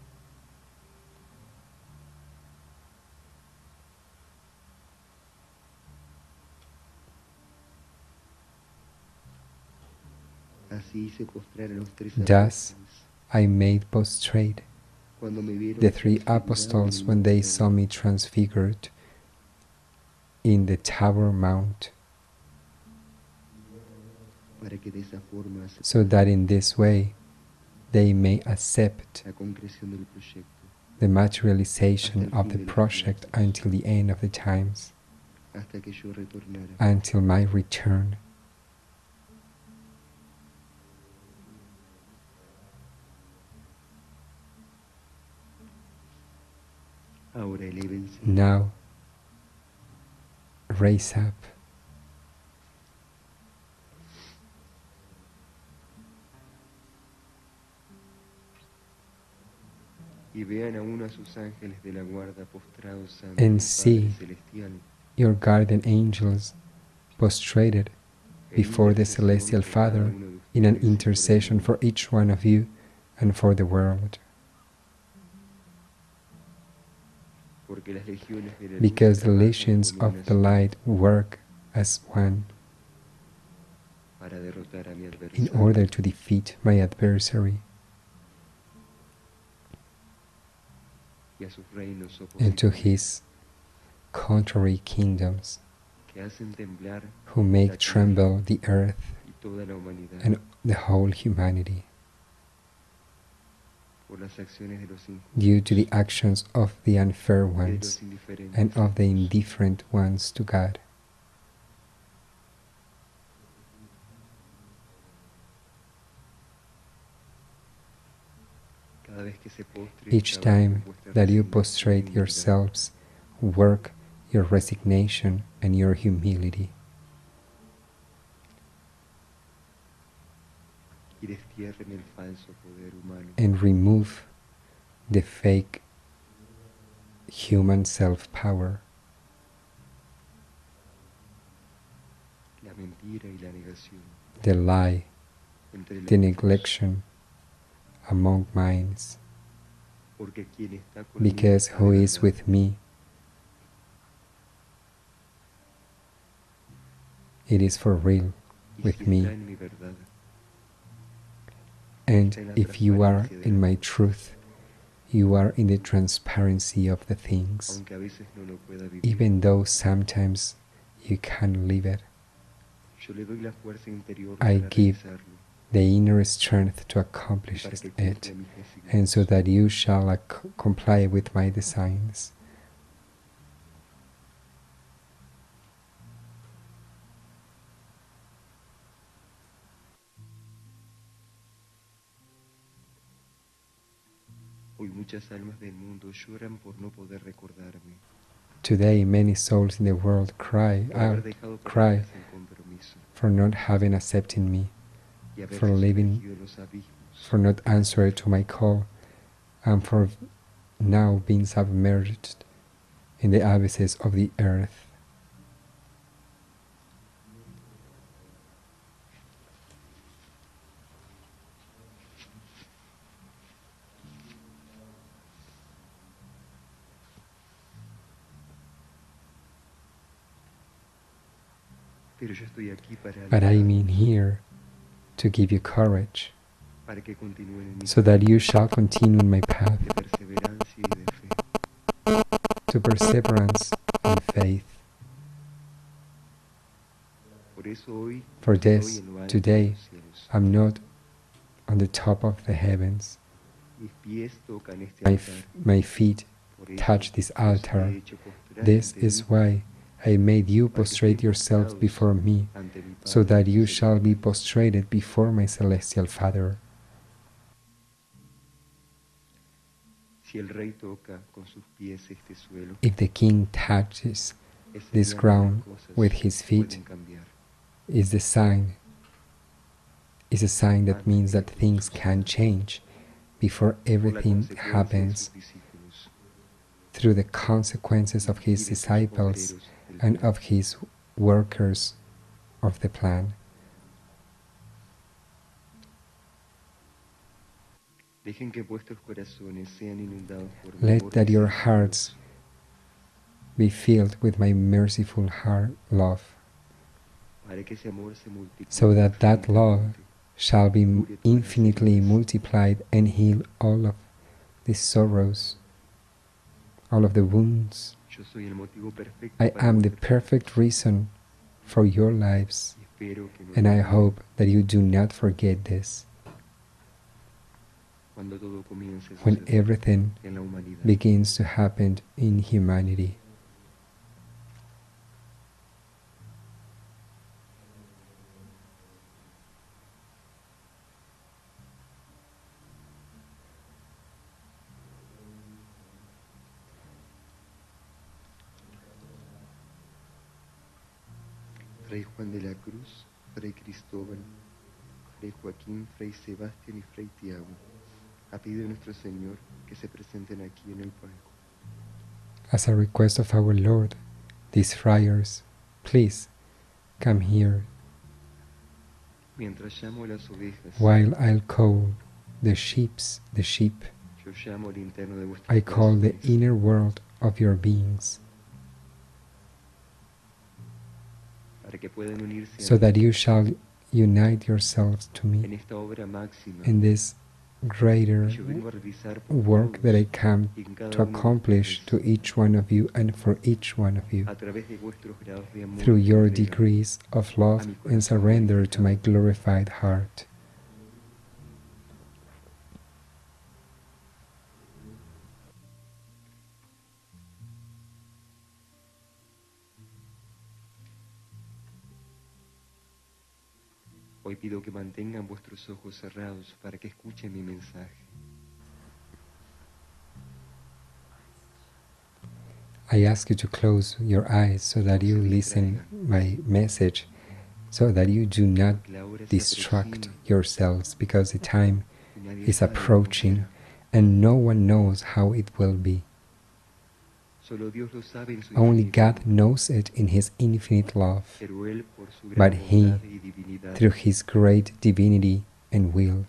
Así hice postrar a los tres Thus apóstoles I made prostrate cuando me vieron the three transfigurado apostles en el when they monte saw me transfigured in the Tower Mount, para que de esa forma so that in this way they may accept la concreción del proyecto. the materialization of the project until the end of the times, Hasta que yo retornara. until my return. Ahora elévense Now, raise up y vean a uno a sus ángeles de la guarda postrados ante and el Padre see Celestial your guardian angels prostrated en before the intercesión Celestial por cada Father uno de in an ustedes y por el intercession mundo. for each one of you and for the world. Porque las legiones de la luz Because the trabajan legions como of una the sola light work as one para derrotar a mi in adversario. order to defeat my adversary Y a sus reinos and to opositores his contrary kingdoms, que hacen temblar who make tremble the earth y toda la humanidad and the whole humanity por las acciones de los due to the injustos actions of the unfair y de ones los indiferentes and of the a Dios. indifferent ones to God. Cada vez que se postre, Each trabajen time vuestra that you resignación y prostrate humildad. yourselves, work your resignation and your humility. y destierren el falso poder humano. and remove the fake human self-power, La mentira y la negación the lie, entre los the dos, neglection among minds, porque quien está conmigo because está who de is verdad, with me, it is for real y with si me. está en mi verdad, And está en la if you are transparencia de in las my cosas, truth, you are in the transparency of the things, aunque a veces no lo pueda vivir. even though sometimes you can't live it. Yo le doy la fuerza interior I para give realizarlo, the inner strength to y accomplish para que it, cumpla mis designios. and so that you shall comply with my designs. Hoy muchas almas del mundo lloran por no poder recordarme, Today, many souls in the world cry por haber out, dejado cry perderse el compromiso for not having accepted me, y for haberse living, sumergido en los abismos for not answering to my call, and for now being submerged in the abysses of the earth. Pero yo estoy aquí para But I mean alentarlos, here to give you courage, para que continúen en mi so that you shall continue in my path de perseverancia y de fe. to perseverance and faith. Por eso hoy For no estoy this, en lo alto de today, los cielos. I'm not on the top of the heavens. Mis pies tocan este My, altar. my feet Por eso touch this os he altar. hecho postrar This ante is mí, why I made you para que prostrate estéis yourselves postrados before me, ante mi so Padre that you shall be celestial. prostrated before my celestial Father. Si el rey toca con sus pies este suelo, If the king touches es this señal de ground que las cosas with his feet, pueden cambiar. is a sign that means that things can change before Por la everything consecuencia de happens, sus discípulos through the consequences of y his de sus disciples obreros del and plan. of his workers of the plan. Dejen que vuestros corazones sean inundados por mi Let amor that your misericordioso, hearts be filled with my merciful heart love, para que ese amor se multiplique so that that love infinitamente. shall be infinitely multiplied and heal all of the sorrows, all of the wounds. Yo soy el motivo perfecto I para am the vuestras perfect vidas, reason for your lives, y espero que no and lo I olviden. hope that you do not forget this Cuando todo comience a when suceder everything en la humanidad. begins to happen in humanity. Fray Juan de la Cruz, Fray Cristóbal, Fray Joaquín, Fray Sebastián y Fray Tiago, a pedido de nuestro Señor que se presenten aquí en el palco. As a request of our Lord, these friars, please come here Mientras llamo a las ovejas, while I'll call the sheep. yo llamo al interno de vuestros I call the corazones, inner world of your beings, para que puedan unirse so a mí that you shall unite yourselves to en me esta obra máxima in this greater que yo vengo a realizar por work that I todos come y en cada to uno de accomplish to ustedes, each one of you and for each one of you, a través de vuestros grados de amor through y your entrega. degrees of love and surrender to my glorified heart. Hoy pido que mantengan vuestros ojos cerrados para que escuchen mi mensaje. I ask you to close your eyes so that you listen my message so that you do not distract yourselves, because the time is approaching and no one knows how it will be. Only God knows it in His infinite love, but He, through His great divinity and will,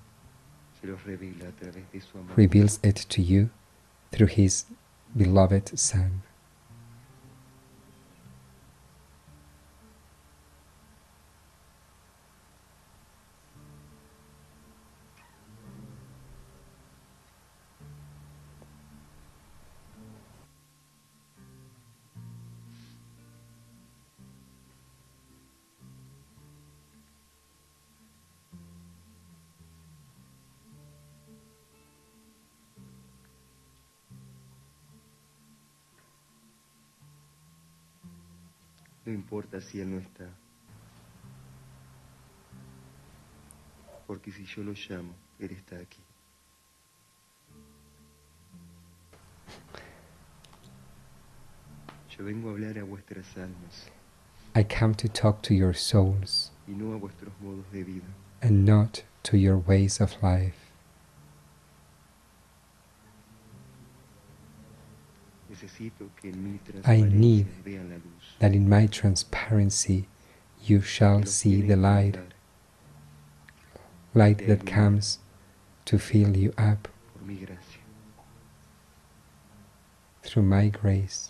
reveals it to you through His beloved Son. No importa si Él no está, porque si yo lo llamo, Él está aquí. Yo vengo a hablar a vuestras almas I come to talk to your souls y no a vuestros modos de vida. and not to your ways of life. Necesito que en mi I need transparencia vean la luz. that in my transparency you shall see the light, light that comes to fill you up Por mi gracia. through my grace.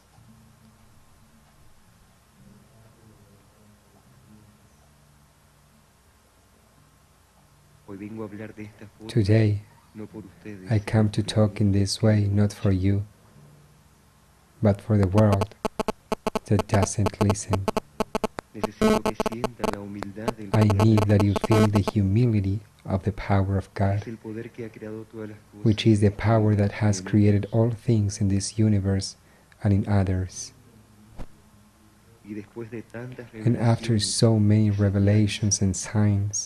Hoy vengo a hablar de esta forma, Today no por ustedes, I come to talk in this way, not for you, but for the world that doesn't listen. Necesito que sientan la humildad del I poder need de that you Dios. feel the humility of the power of Es God, el poder que ha creado todas las cosas, which is the power that en has nosotros. created all things in this universe and in others. Y después de tantas And after revelaciones so many y señales, revelations and signs,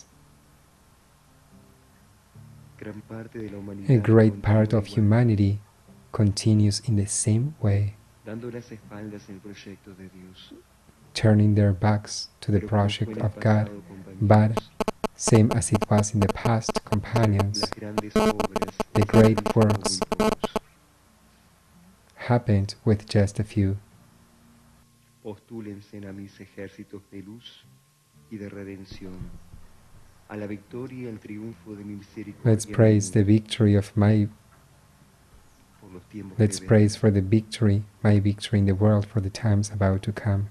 gran parte de la humanidad a great part continúa of igual, humanity continues in the same way, dando las espaldas en el proyecto de Dios. turning their backs to the Pero como fue project en el of God, pasado, compañeros, but same as it was in the past, companions, las grandes obras the se great dan con works muy pocos. happened with just a few. Postúlense a mis ejércitos de luz y de redención, a la victoria y al triunfo de mi misericordia. Let's praise the victory of my por los tiempos Let's que praise vendrán. for the victory, my victory in the world, for the times about to come.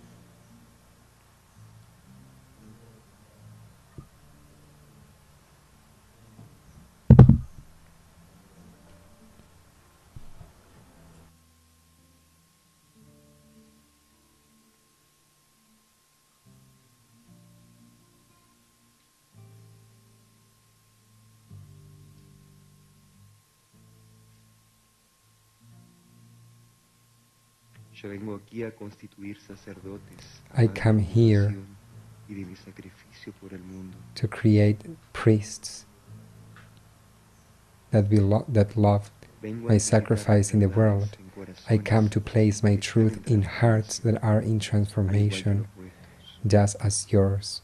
Yo vengo aquí a constituir sacerdotes I para come mi here oración y de mi sacrificio por el mundo. to create priests that love Vengo a my depositar sacrifice in the verdades world. en corazones I come to place my que están truth en in hearts transformación, that are in al igual que transformation, los vuestros. just as yours.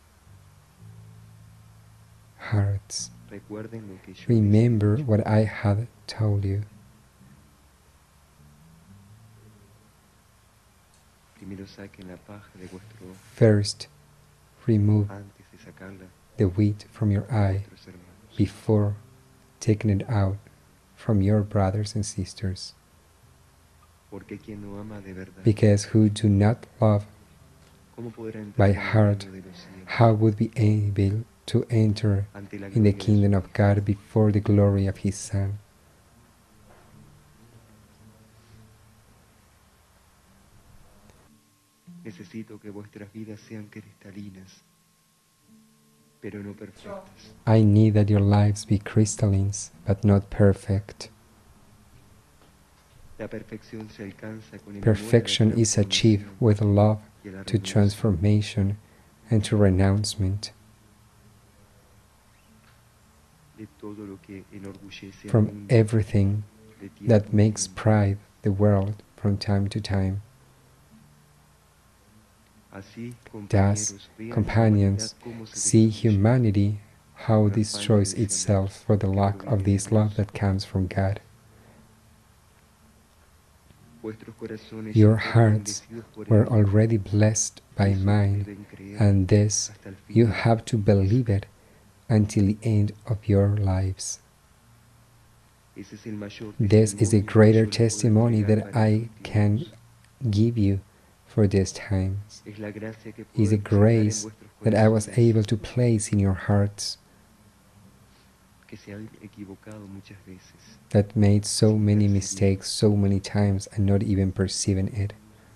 Hearts, Recuerden lo que yo les he remember dicho. what I have told you. Primero saquen la paja de vuestro ojo First, remove antes de sacarla the wheat from your de eye vuestros hermanos. before taking it out from your brothers and sisters. Porque quien no ama de verdad, Because who do not love ¿cómo podrá entrar by en el heart, reino de los cielos how would be able to enter ante la in the gloria de kingdom su of Hijo? God before the glory of His Son? Necesito que vuestras vidas sean cristalinas, pero no perfectas. I need that your lives be crystalline, but not perfect. La perfección se alcanza con el amor a la Perfection is achieved transformación with love y a la to renuncia. transformation and to renouncement De todo lo que enorgullece al from mundo everything de tiempo that en makes tiempo. pride the world from time to time. Thus, companions, see humanity how destroys itself for the lack of this love that comes from God. Your hearts were already blessed by mine, and this you have to believe it until the end of your lives. This is a greater testimony that I can give you for these times. It is a grace that I was able to place in your hearts that made so many mistakes so many times and not even perceiving it.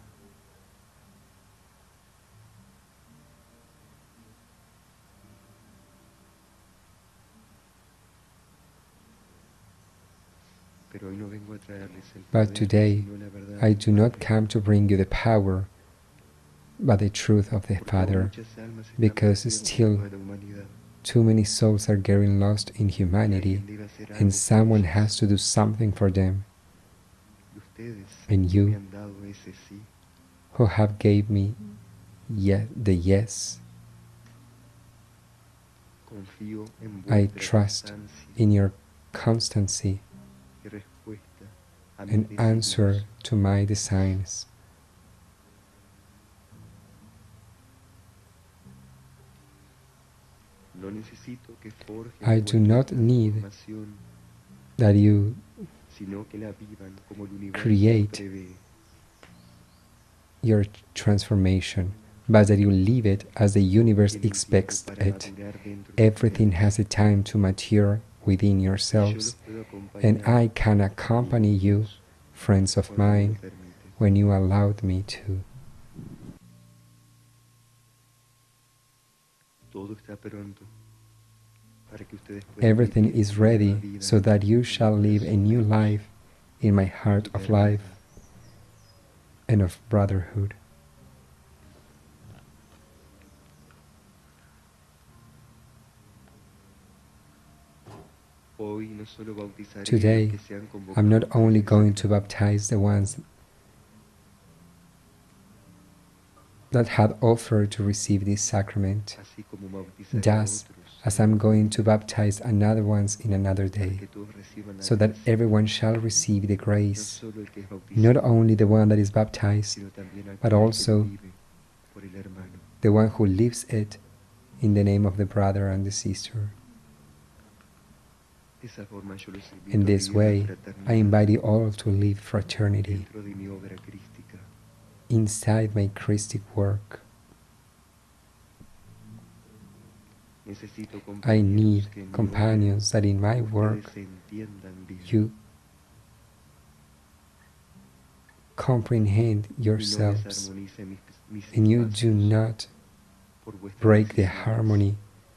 But today, I do not come to bring you the power, but the truth of the Father, because still too many souls are getting lost in humanity, and someone has to do something for them. And you, who have gave me the yes, I trust in your constancy and answer to my designs. I do not need that you create your transformation, but that you live it as the universe expects it. Everything has a time to mature within yourselves, and I can accompany you, friends of mine, when you allowed me to. Everything is ready so that you shall live a new life in my heart of life and of brotherhood. Today, I'm not only going to baptize the ones that had offered to receive this sacrament, just as I'm going to baptize another ones in another day, so that everyone shall receive the grace, not only the one that is baptized, but also the one who lives it in the name of the brother and the sister. In this way, I invite you all to live fraternity inside my Christic work. I need companions that in my work you comprehend yourselves and you do not break the harmony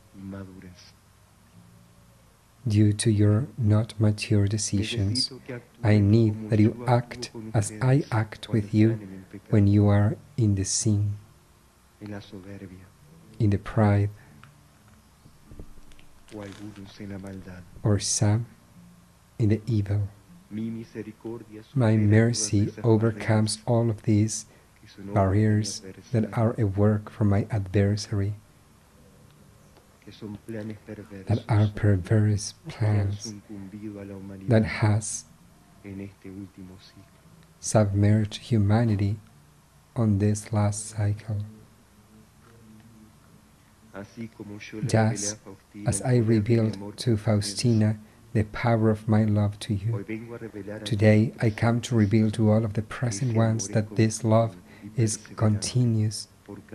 due to your not mature decisions. I need that you act as I act with you when you are in the sin, in the pride, or some in the evil. My mercy overcomes all of these barriers that are a work from my adversary, that are perverse plans that has submerged humanity on this last cycle. Just as I revealed to Faustina the power of my love to you, today I come to reveal to all of the present ones that this love is continuous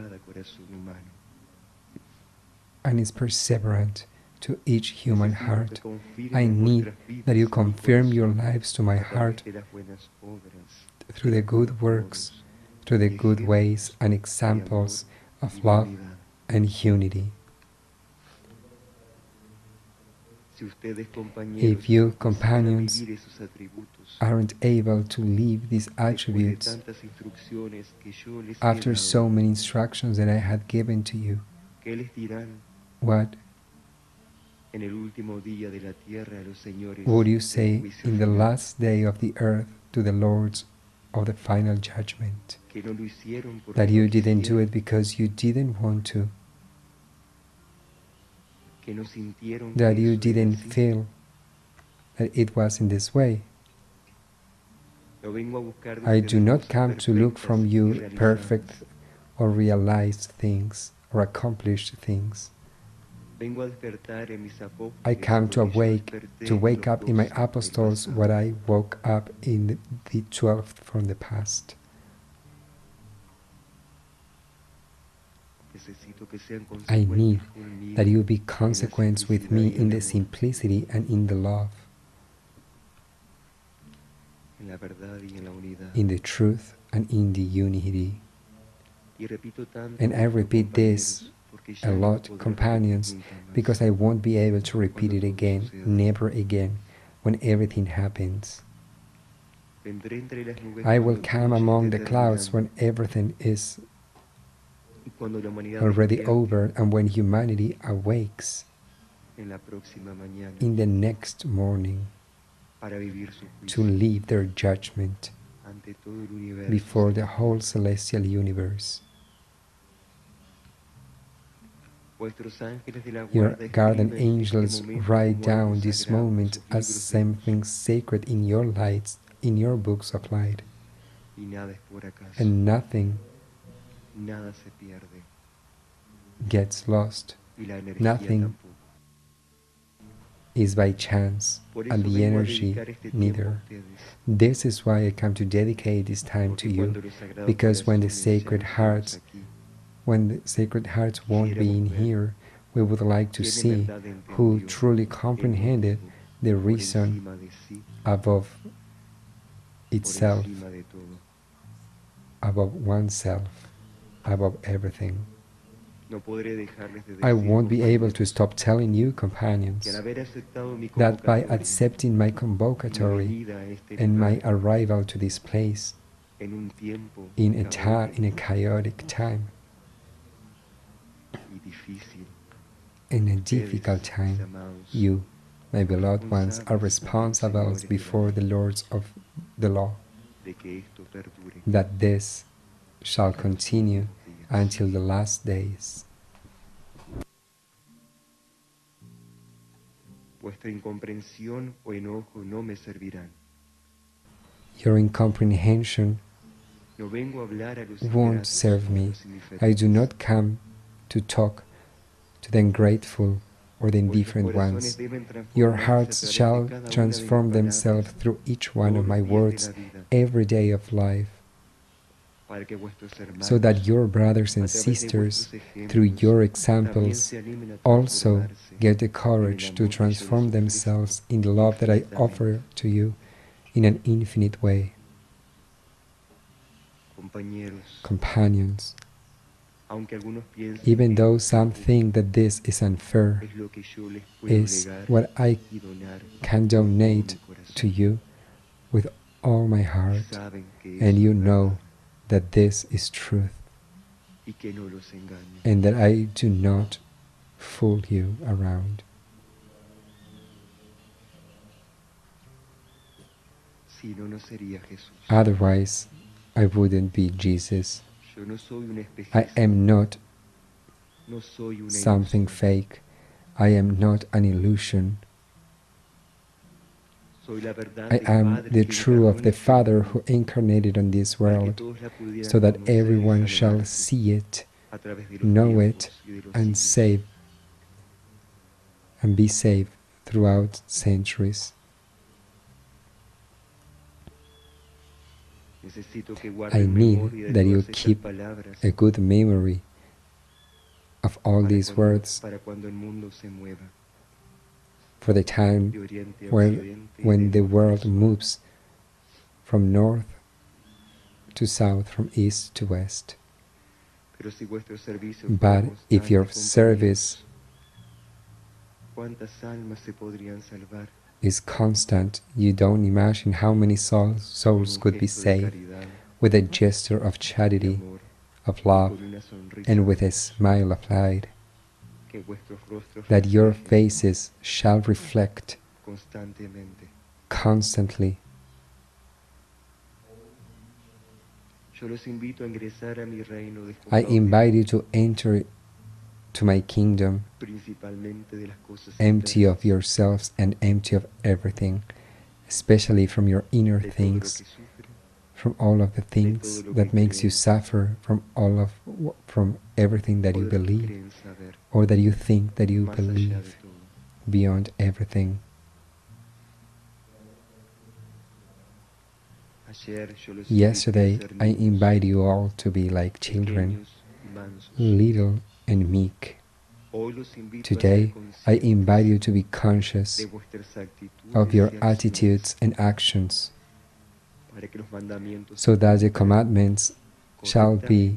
and is perseverant to each human heart. I need that you confirm your lives to my heart through the good works, through the good ways and examples of love and unity. If you, companions, aren't able to live these attributes after so many instructions that I had given to you, what would you say in the last day of the earth to the lords of the final judgment, que no lo hicieron porque that no you didn't do quisieron, it because you didn't want to, que no sintieron that que you eso era didn't así. feel that it was in this way. No vengo a buscar de I ustedes do not cosas come to look perfectas from y you realizadas, perfect or realized things or accomplished things. vengo a despertar en mis apóstoles I come to lo que yo awake, desperté to en wake los up in my 12 del apostles pasado. what I woke up in the 12th from the past. Necesito que sean I need consecuentes conmigo that you be en la consequent with simplicidad me y in el the amor, simplicity and in the love, en la verdad y en la unidad. in the truth and in the unity. Y repito tanto And I esto, repeat this compañeros, porque a ya no lot, podré companions, repetir nunca más. because I won't be able to repeat it Cuando todo again, suceda. never again, when everything happens. Vendré entre las nubes I will cuando come todo ya among esté the clouds terminando, when everything is y cuando la humanidad already despierte over and when humanity awakes en la próxima mañana in the next morning para vivir su to juicio leave their judgment ante todo el universo. before the whole celestial universe. Vuestros ángeles de la Your guarda guardian escriben este angels momento write como algo down this sagrado en moment sus as libros de something luz, sacred in your lights, in your books of light, y nada es por acaso, and nothing nada se pierde, gets lost, y la energía nothing tampoco. is by chance, Por and eso the vengo a energy dedicar este tiempo a neither. ustedes, This is why I come to dedicate this time to porque you, cuando los sagrados because when the corazones ya Sacred no estemos Hearts aquí, when the Sacred Hearts won't be in quisiéramos ver here, we would like to quién en see verdad who entendió truly el comprehended motivo the por reason encima de sí, above por itself, encima de todo. above oneself, above everything. No podré dejarles de I decir, won't be able to compañeros, stop telling you, que companions, al haber aceptado mi that by convocatoria accepting my y mi convocatory venida a este and my lugar arrival to this place en un tiempo in a caótico chaotic time, y difícil, in a ustedes, difficult mis time, amados, you, my beloved ones, are responsible before the lords of the law, de que esto perdure that this shall hasta los continue últimos días. until the last days. Vuestra incomprensión o enojo no me servirán. Your incomprehension No vengo a hablar a los won't ingratos, serve a me. los I do indiferentes. not come to talk to the ungrateful or the Vuestros indifferent corazones ones. deben Your transformarse a hearts través shall de cada una de mis transform palabras themselves through each one todos of my los días de words la vida, every day of life, para que vuestros hermanos, so that your brothers a and través de sisters, vuestros through ejemplos, your también examples, se animen a also transformarse get the en el courage to amor que yo transform les themselves ofrezco in the love that I infinitamente. offer to you in an infinite way. Compañeros, Companions, aunque algunos piensen even que though esto some think that this is unfair, es lo que yo les puedo is legar what I y donar can con todo donate mi corazón. to you with all my Y heart, saben que and eso you es know verdad that this is truth, y que no los engaño. and that I do not fool you around. Si no, no sería Jesús. Otherwise, I wouldn't be Jesus. Yo no soy un I espejismo, am not no soy una something ilusión. fake. I am not an illusion. Soy la verdad I del am Padre the que true encarnó of en the este Father mundo, who incarnated on this para que world, todos la pudieran so that conocer y everyone shall salvarse see it, a través de los know it, tiempos y de los and siglos. save and be saved throughout centuries. Necesito que I guarden need memoria de that you todas estas keep palabras a good memory of all para these words para cuando el mundo se mueva for the time de oriente a when, occidente y when de the norte a world sur. moves from north to south, from east to west. Pero si vuestro servicio But fuera if your constante, service compañeros, ¿cuántas almas se podrían salvar is constant, you don't imagine how many souls con un could be gesto de saved caridad, with a gesture of de charity, amor, of y love, con una sonrisa and with a smile applied, que vuestros rostros that your reflejen faces shall reflect constantemente constantly I invite you to enter to my kingdom, empty of yourselves and empty of everything, especially from your inner things, from all of the things that makes you suffer, from everything that you believe or that you think that you believe, beyond everything. Yesterday, I invite you all to be like children, little and meek. Today, I invite you to be conscious of your attitudes and actions, so that the commandments shall be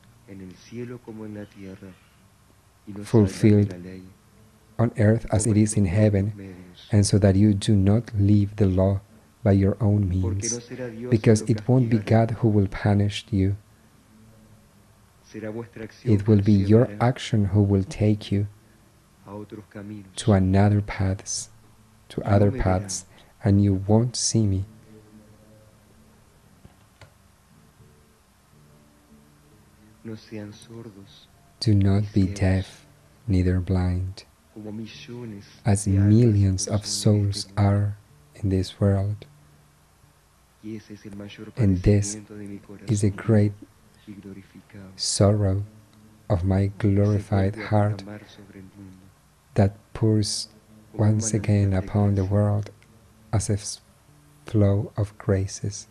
fulfilled on earth as it is in heaven, and so that you do not leave the law by your own means, because it won't be God who will punish you. It will be your action who will take you to other paths, and you won't see me. Do not be deaf, neither blind, as millions of souls are in this world. And this is a great sorrow of my glorified heart that pours once again upon the world as a flow of graces.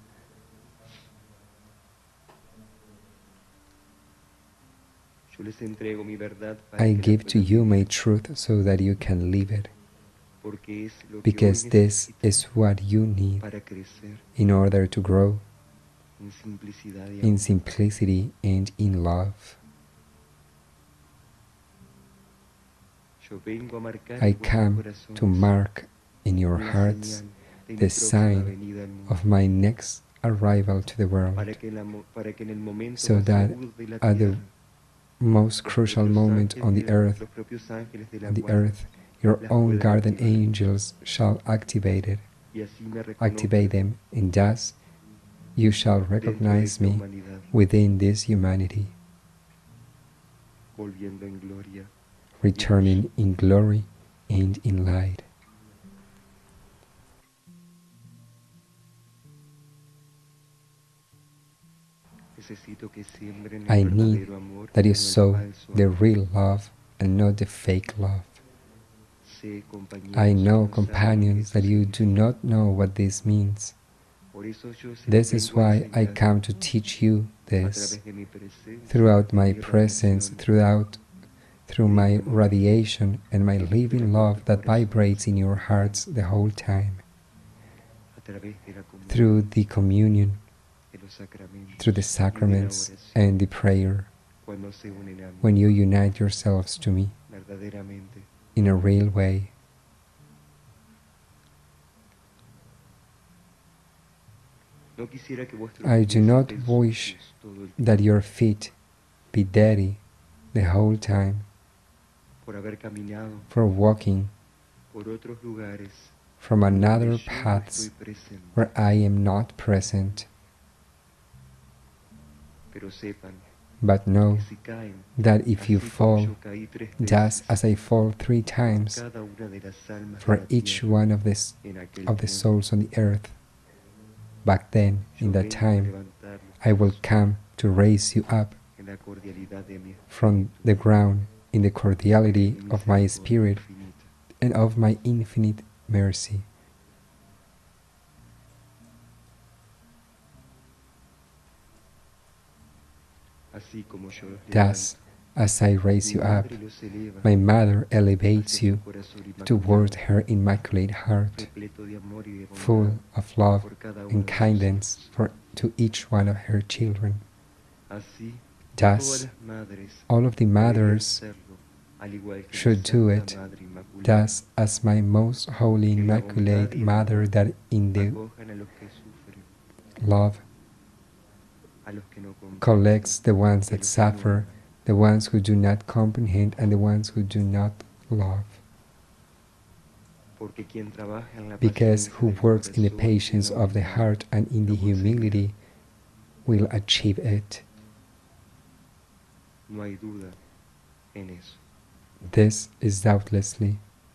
I give to you my truth so that you can live it, because this is what you need in order to grow in simplicity and in love. I come to mark in your hearts the sign of my next arrival to the world, so that at the most crucial moment on the earth, your own guardian angels shall activate them, and thus you shall recognize me within this humanity, returning in glory and in light. I need that you sow the real love and not the fake love. I know, companions, that you do not know what this means. This is why I come to teach you this throughout my presence, through my radiation and my living love that vibrates in your hearts the whole time, through the communion, through the sacraments and the prayer, when you unite yourselves to me in a real way. I do not wish that your feet be dirty the whole time for walking from another paths where I am not present. But know that if you fall, just as I fall 3 times, for each one of the souls on the earth, back then, in that time, I will come to raise you up from the ground in the cordiality of my spirit and of my infinite mercy. Thus, as I raise you up, my mother elevates you toward her immaculate heart, full of love and kindness to each one of her children. Thus, all of the mothers should do it, thus as my most holy immaculate mother, that in the love collects the ones that suffer, the ones who do not comprehend, and the ones who do not love. Because who works in the patience of the heart and in the humility will achieve it. No hay duda en eso. This is doubtlessly.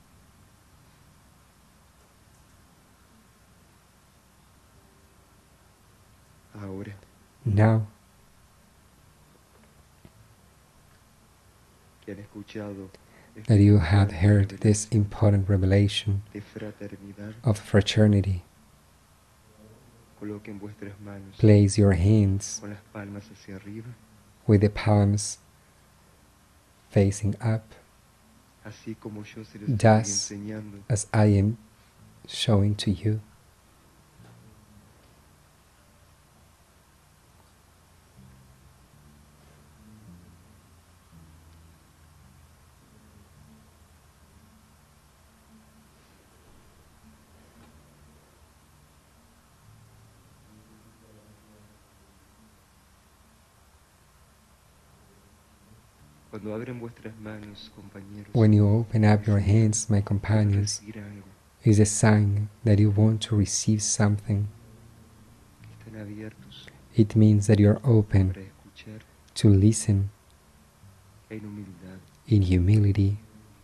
Ahora, Now que han escuchado that you have heard this important revelation de fraternidad, of fraternity, coloquen vuestras manos place your hands con las palmas hacia arriba, with the palms facing up, así como yo se los estoy thus enseñando. as I am showing to you. Cuando abren vuestras manos, compañeros, When you open up your hands, my companions, recibir algo, is a sign that you want to receive something. que están abiertos It means that you're para open escuchar, to listen en humildad in humility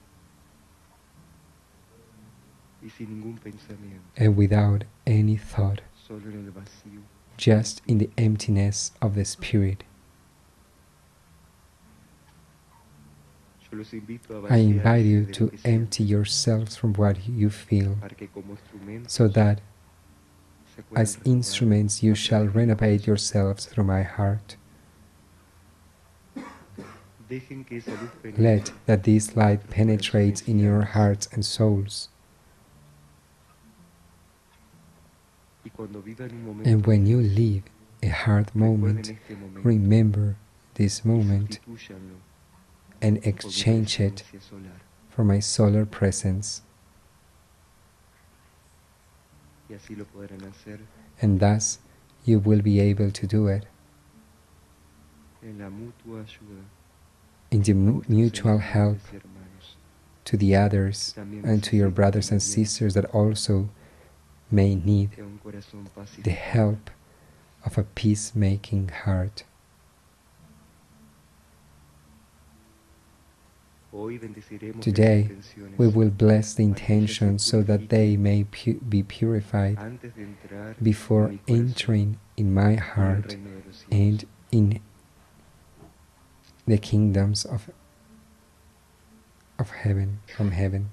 y sin ningún pensamiento, and without any thought, solo en el vacío. just in the emptiness of the Spirit. Yo los invito a I vaciarse invite you de lo to que sienten, empty yourselves from what you feel, para que como instrumentos so that se puedan as renovar instruments you a shall través de mi renovate corazón. yourselves through my heart. Dejen que esa luz penetre Let that this light vuestros penetrate corazones in y your almas. hearts and souls. Y cuando vivan un momento And when de you luz, live a hard recuerden moment, este momento remember this y moment sustitúyanlo and por mi exchange it presencia solar. for my solar presence. Y así lo podrán hacer And thus you will be able to do it en la mutua ayuda in the a vuestros mutual help semejantes y hermanos. to the others and to your brothers and sisters that also may need Que un corazón pacífico. the help of a peacemaking heart. Hoy bendeciremos Today, las intenciones we will bless the para que ellas se intentions so that they may be purified antes de entrar before en mi corazón entering in my y en el heart reino de los cielos. and in the kingdoms of heaven, from heaven.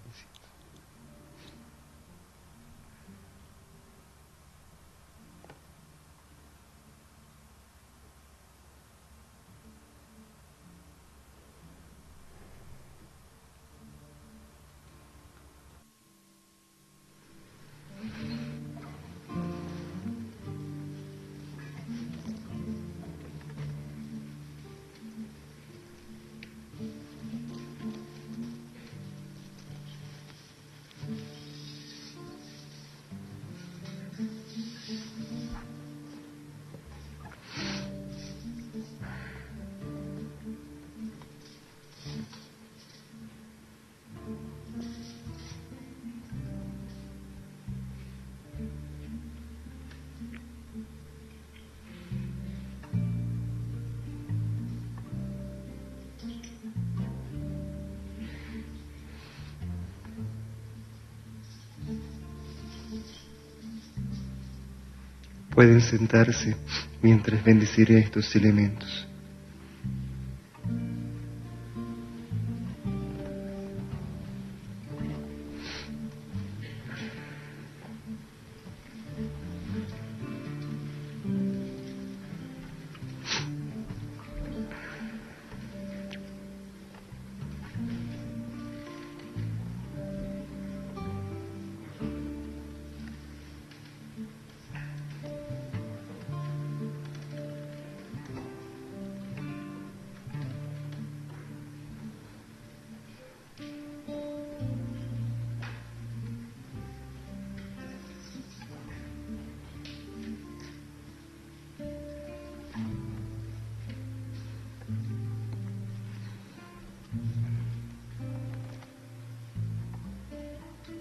Pueden sentarse mientras bendeciré estos elementos.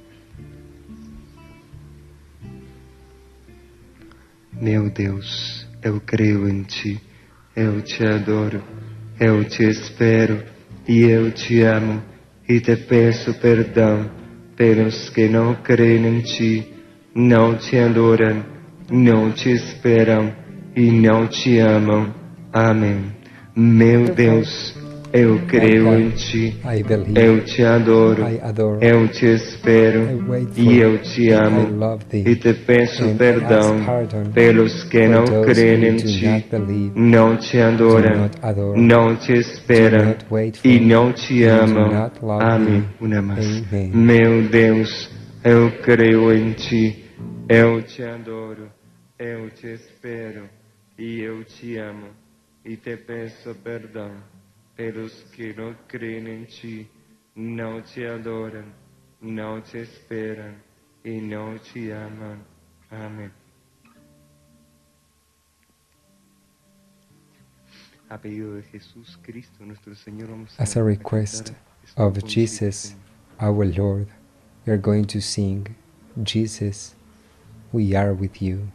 Meu Deus, eu creio em Ti, eu Te adoro, eu Te espero e eu Te amo e Te peço perdão pelos que não creem em Ti, não Te adoram, não Te esperam e não Te amam. Amém. Meu Deus, eu creio em Ti, eu Te adoro, eu Te espero e eu Te amo e Te peço perdão pelos que não creem em Ti, não Te adoram, não Te esperam e não Te amam. Amém. Uma mais. Meu Deus, eu creio em Ti, eu Te adoro, eu Te espero e eu Te amo e Te peço perdão pelos que não creem em Ti, não Te adoram, não Te esperam e não Te amam. Amém. A pedido de Jesús Cristo, nuestro Señor, as a request of Jesus, our Lord, we are going to sing, Jesus, we are with you.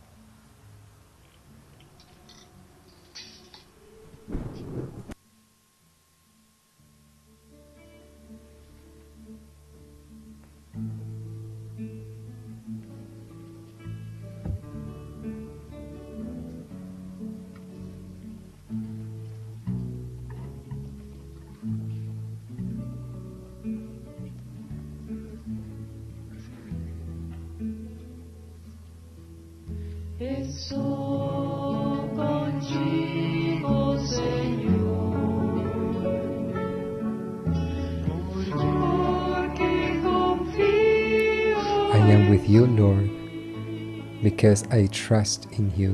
Estou contigo, Senhor, porque confio. I am with you, Lord, because I trust in you.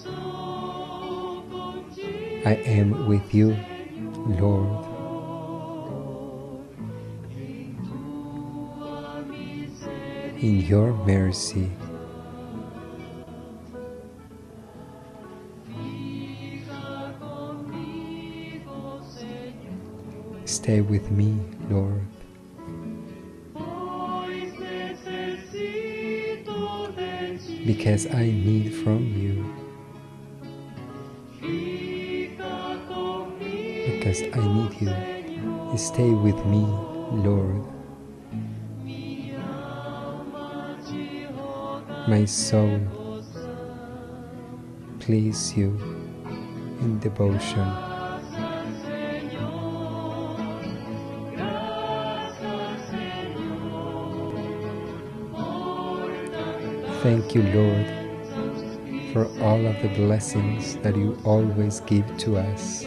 I am with you, Lord. In your mercy. Stay with me, Lord. Because I need from you. Because I need you. Stay with me, Lord. My soul please you in devotion. Thank you, Lord, for all of the blessings that you always give to us.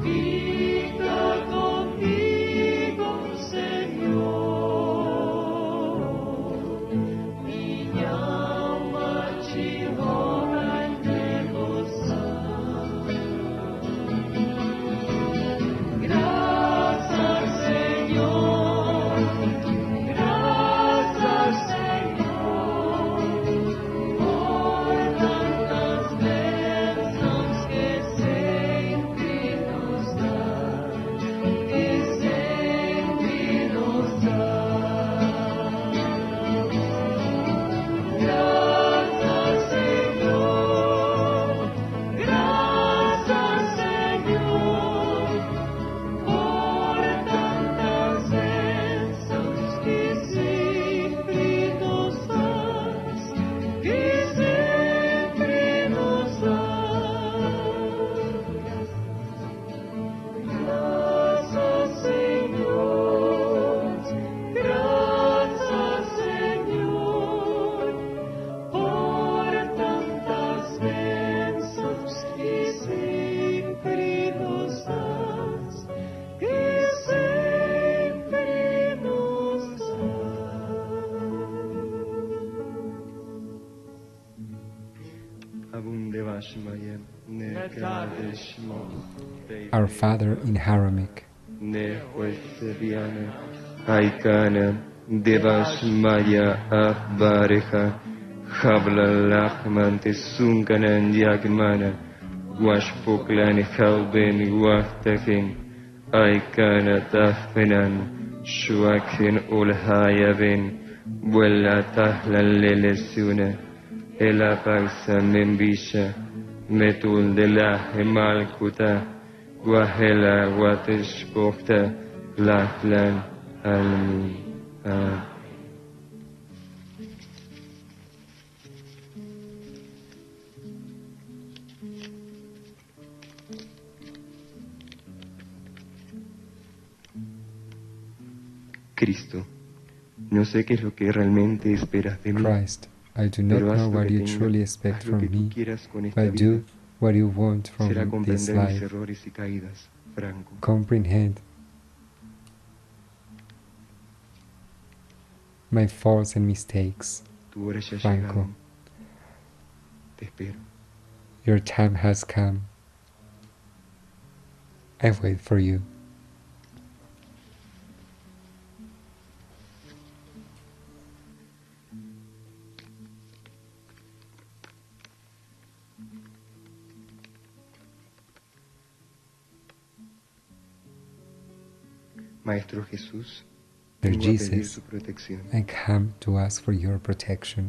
Our Father in Aramaic. Aikana Devashmaya Ahbareha Habla Lachmante Sunkanan Yagmana Washpoklan Halben Wachtakin Aikana Tafenan Shuakin Ulhayaven Buella Tahlan Lelesuna Ela Paisa Membisha Metul de la Hemalkuta Wahela Wateshpokta Lachlan Almi. Cristo, no sé qué es lo que realmente esperas de mí. Christ, I do not know what you truly expect from me, but do what you want from this life. Comprehend my faults and mistakes, Franco. Your time has come. I wait for you. Maestro Jesús, Dear Jesus, I come to ask for your protection.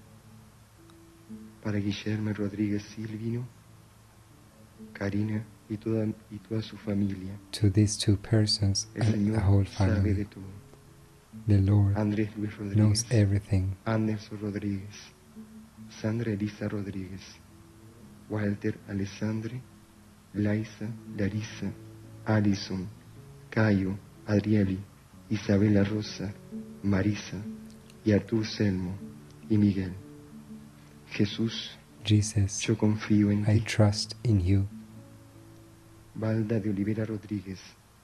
Para Guillermo Rodríguez Silvino, Karina y toda su familia. To these two persons and the whole family. The Lord knows everything. Anderson Rodríguez, Sandra Elisa Rodríguez, Walter Alessandri, Laisa, Larissa, Alison, Cayo, Adrieli, Isabela Rosa, Marisa y Artur Selmo y Miguel. Jesús, Jesus, yo confío en I ti. trust in you. Valda de Olivera Rodríguez,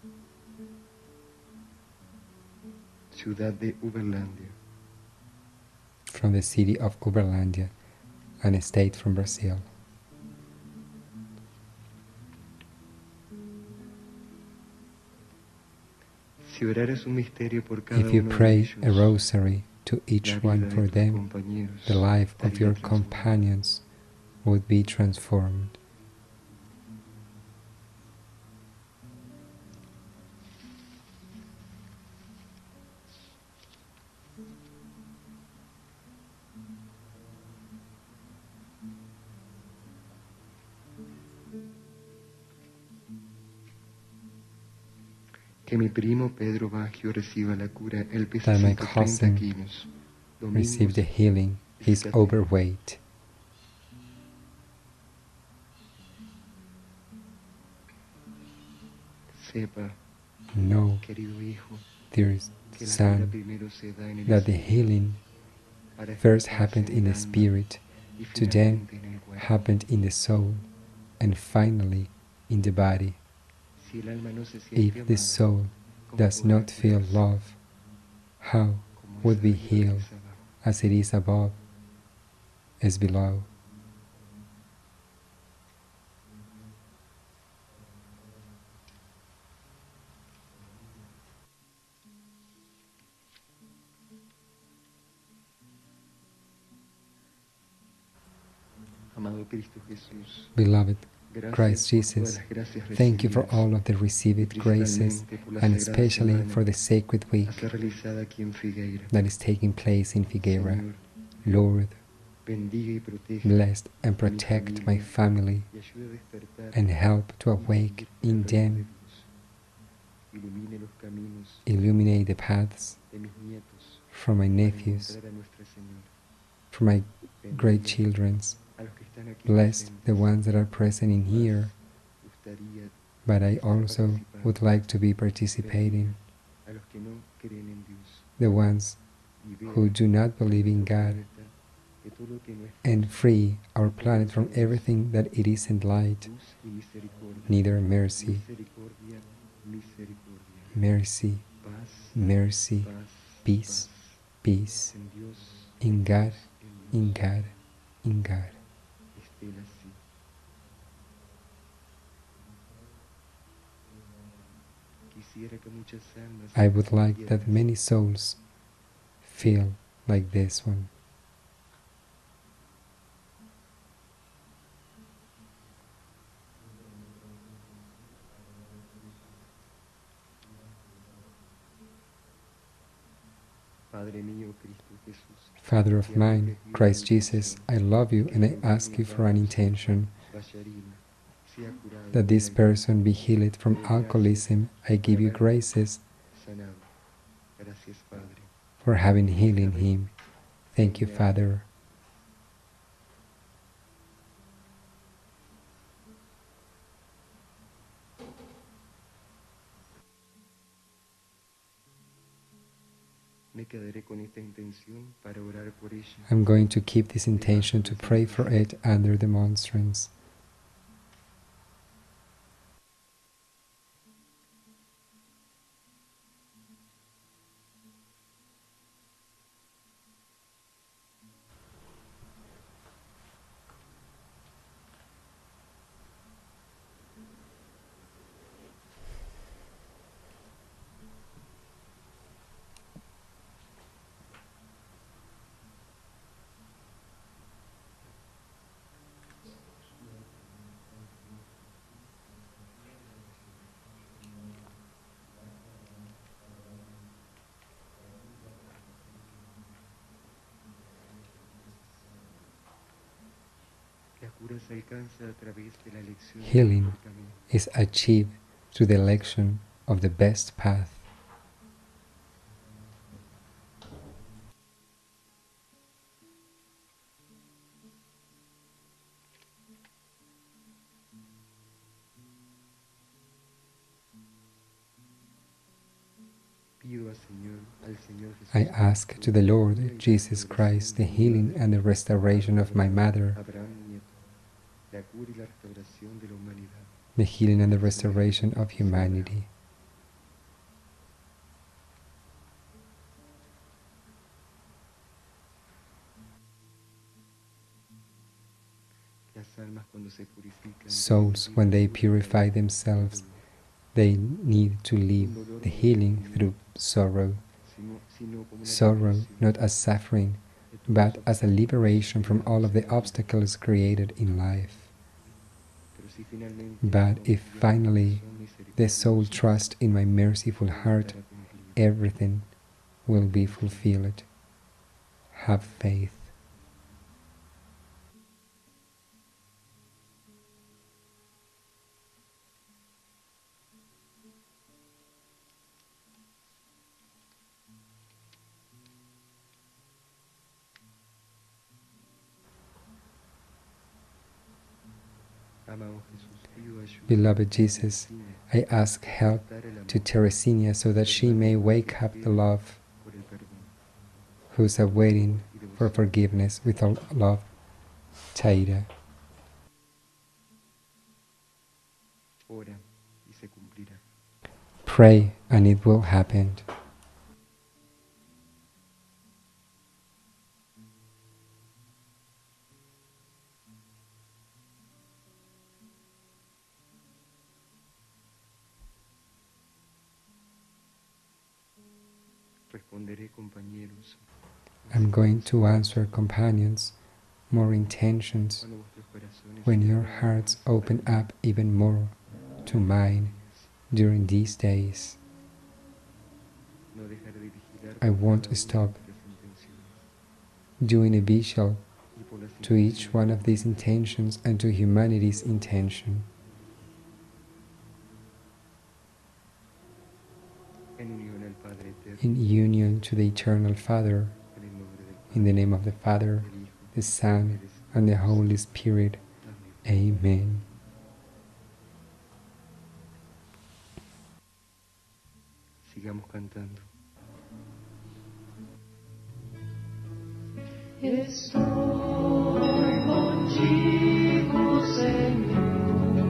Ciudad de Uberlândia. From the city of Uberlândia, an state from Brazil. Si oraras un misterio por cada If you uno de pray ellos, a rosary to each la one vida for de tus them, compañeros the life of estaría your transformada. companions would be transformed. Que mi primo Pedro Baggio reciba la cura, él pesa That my 130 cousin kilos. Receive the healing. He's overweight. Sepa, Know, querido hijo, dear que la cura son, primero se da en el that the espíritu, healing para first ejecutarse happened en in el the alma spirit, y to then finalmente en el cuerpo. happened in the soul, and finally in the body. If the soul does not feel love, how would be healed as it is above, as below? Beloved Christ Jesus, thank you for all of the received graces, and especially for the sacred week that is taking place in Figueira. Lord, bless and protect my family and help to awake in them. Illuminate the paths for my nephews, for my great children's. Bless the ones that are present in here, but I also would like to be participating. The ones who do not believe in God, and free our planet from everything that it isn't light, neither mercy, mercy, mercy, peace, peace, in God, in God, in God. I would like that many souls feel like this one. Father of mine, Christ Jesus, I love you and I ask you for an intention, that this person be healed from alcoholism. I give you graces for having healing him. Thank you, Father. I'm going to keep this intention to pray for it under the monstrance. Healing is achieved through the election of the best path. I ask to the Lord Jesus Christ the healing and the restoration of my mother, the healing and the restoration of humanity. Souls, when they purify themselves, they need to live the healing through sorrow. Sorrow not as suffering, but as a liberation from all of the obstacles created in life. But if finally the soul trusts in my merciful heart, everything will be fulfilled. Have faith. Beloved Jesus, I ask help to Teresina so that she may wake up the love who is awaiting for forgiveness with all love. Taira. Pray and it will happen. I'm going to answer, companions, more intentions when your hearts open up even more to mine during these days. I won't stop doing a vigil to each one of these intentions and to humanity's intention. In union to the Eternal Father, in the name of the Father, the Son, and the Holy Spirit. Amen. Sigamos cantando. Estoy contigo, Señor,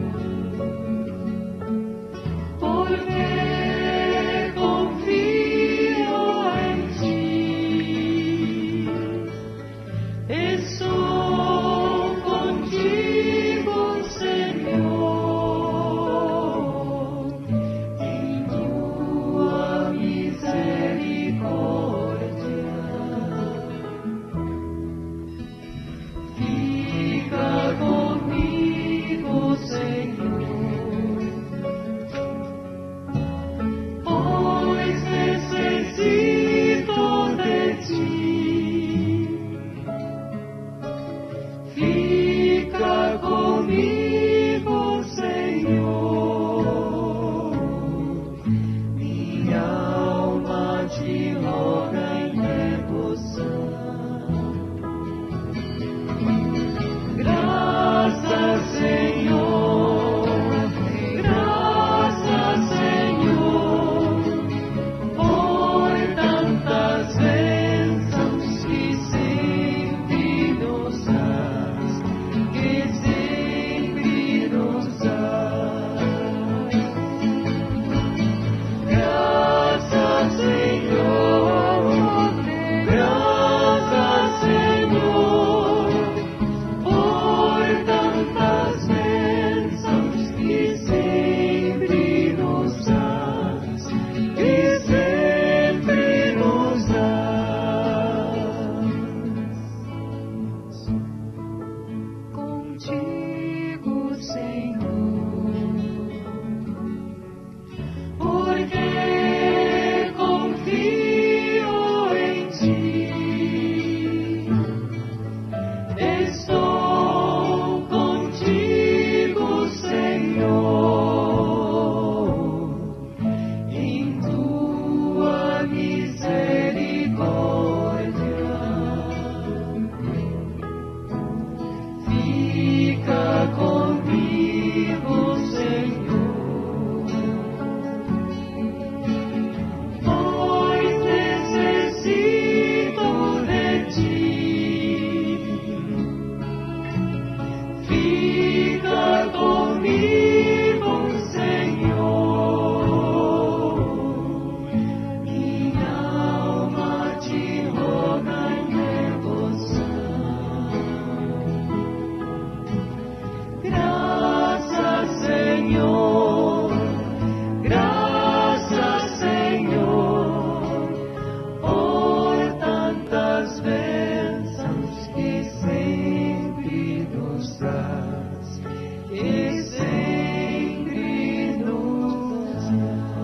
porque confío en ti. Estoy contigo, Señor, en tua misericordia. Fica comigo, Senhor, pois necessito de ti. Fica comigo, Senhor, minha alma te roga em devoção. Graças, Senhor, por tantas bênçãos que sempre nos dás, Graças, Senhor, por tantas bênçãos que sempre nos dás, Contigo, Senhor, porque confio em ti. Estou contigo, Senhor, em tua misericórdia. Fica comigo, Senhor, pois necessito de ti. Fica comigo, Senhor, minha alma te roga em devoção. Graças, Senhor, por tantas bênçãos que sempre nos dás, que sempre nos dás.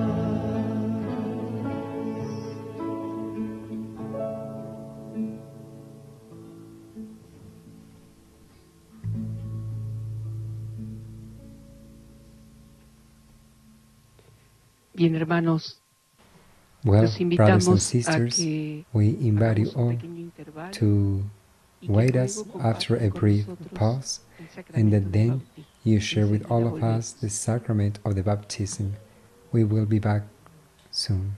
Bien, hermanos, Well, los brothers and invitamos a sisters, que we invite you hagamos un all pequeño intervalo to y que wait luego us after a compartan con brief nosotros pause, el and sacramento that del then bautismo. you share with all Enseguida of us the volvemos. sacrament of the baptism. We will be back soon.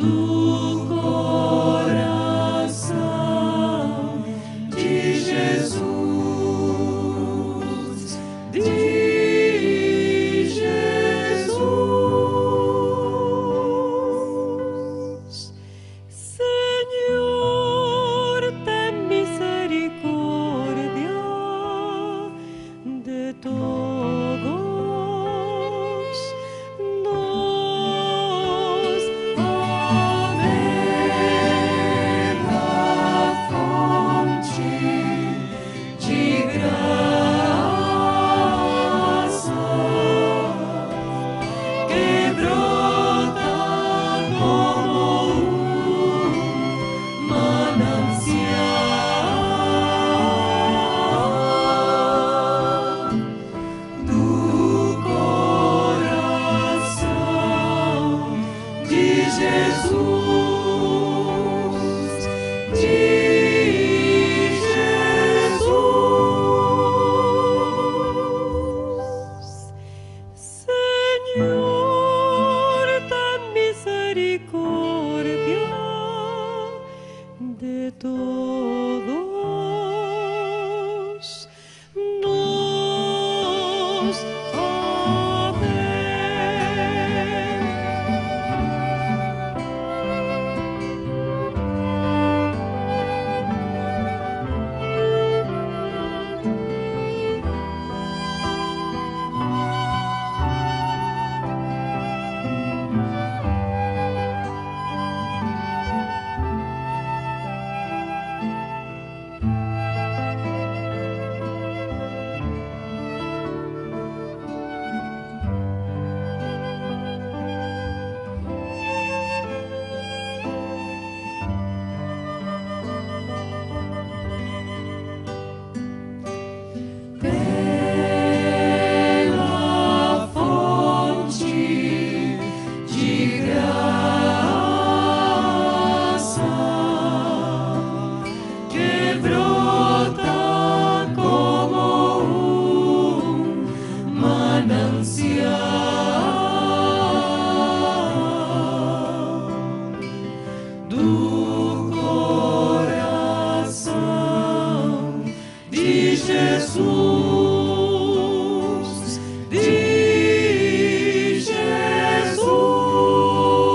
Jesus,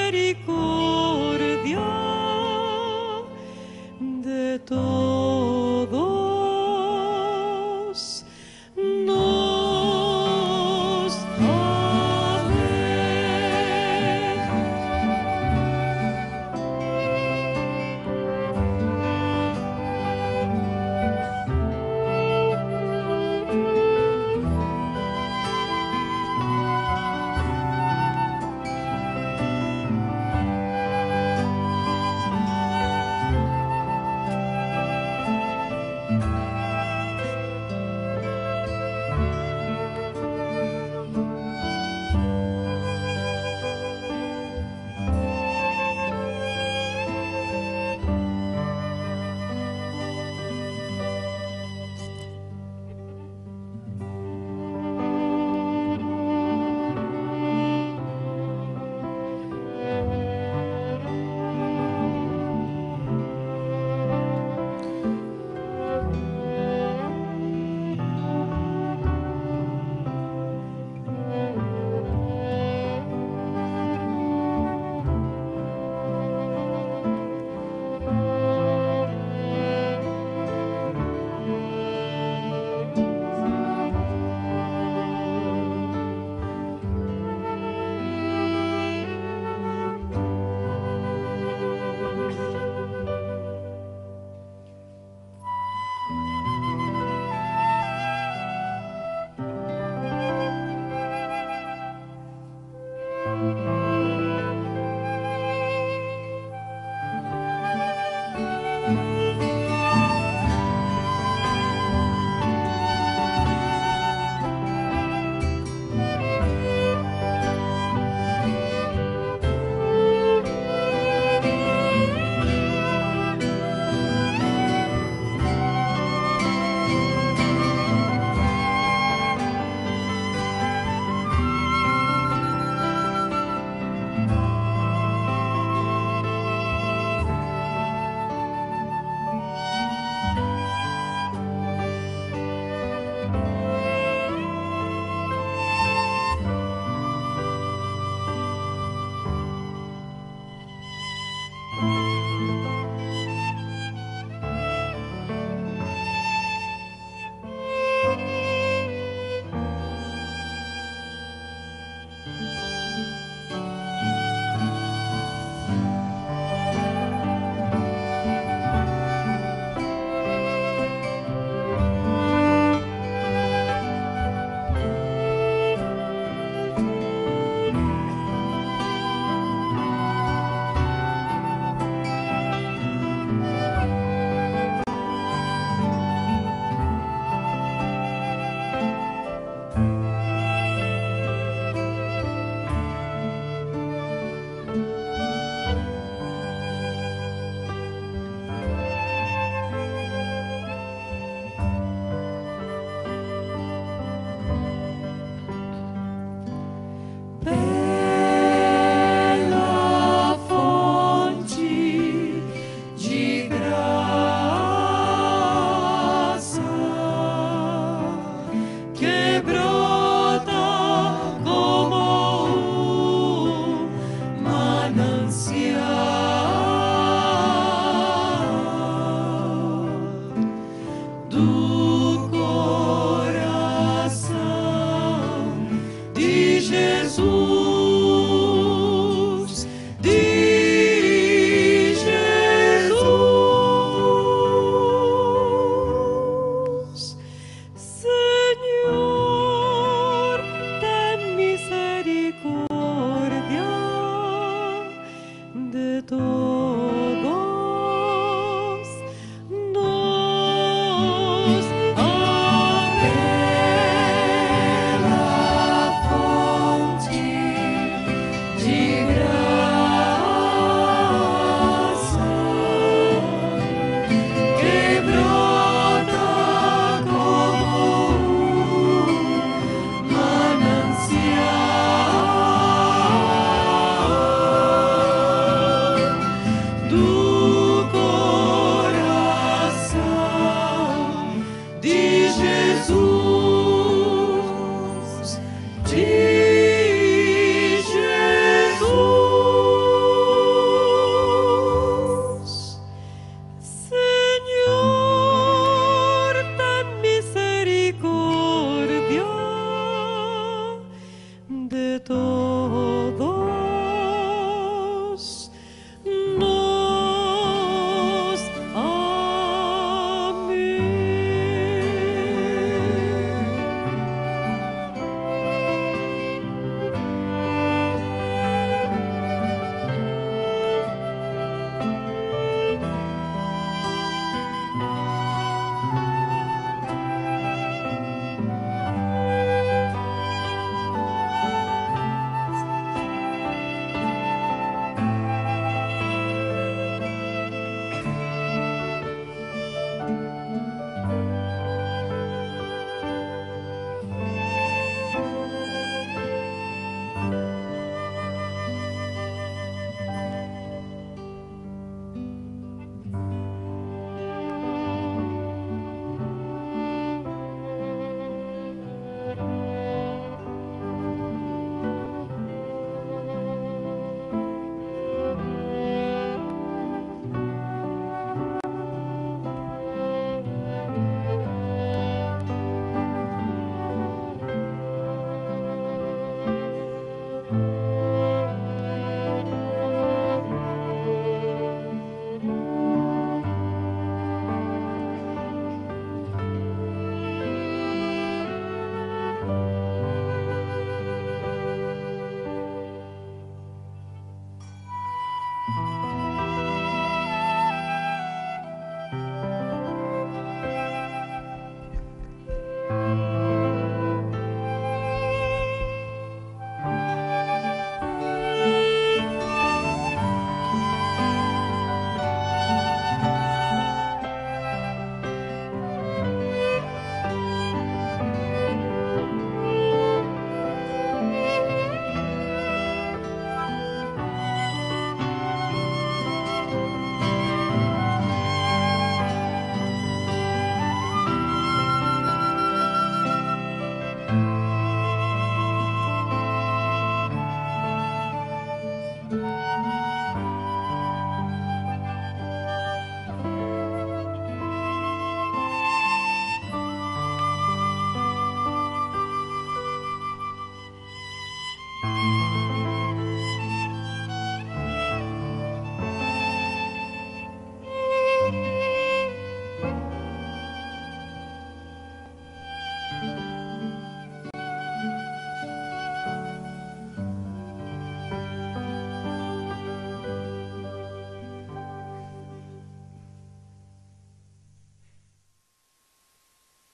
misericordia de todos nos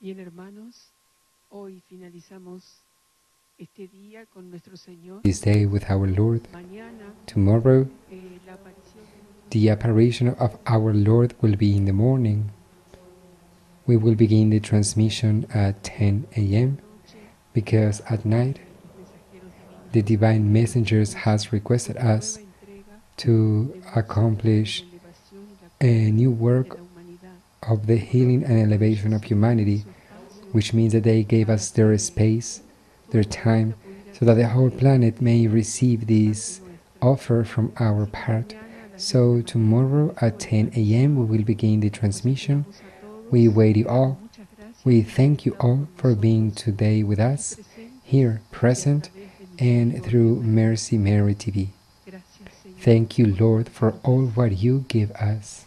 Bien, hermanos, hoy finalizamos este día con nuestro Señor. This day with our Lord. Mañana, Tomorrow, la aparición de the apparition of our Lord will be in the morning. We will begin the transmission at 10 a.m. because at night the divine messengers has requested us to accomplish a new work of the healing and elevation of humanity, which means that they gave us their space, their time, so that the whole planet may receive this offer from our part. So tomorrow at 10 a.m. we will begin the transmission. We wait you all. We thank you all for being today with us, here present, and through Mercy Mary TV. Thank you, Lord, for all what you give us.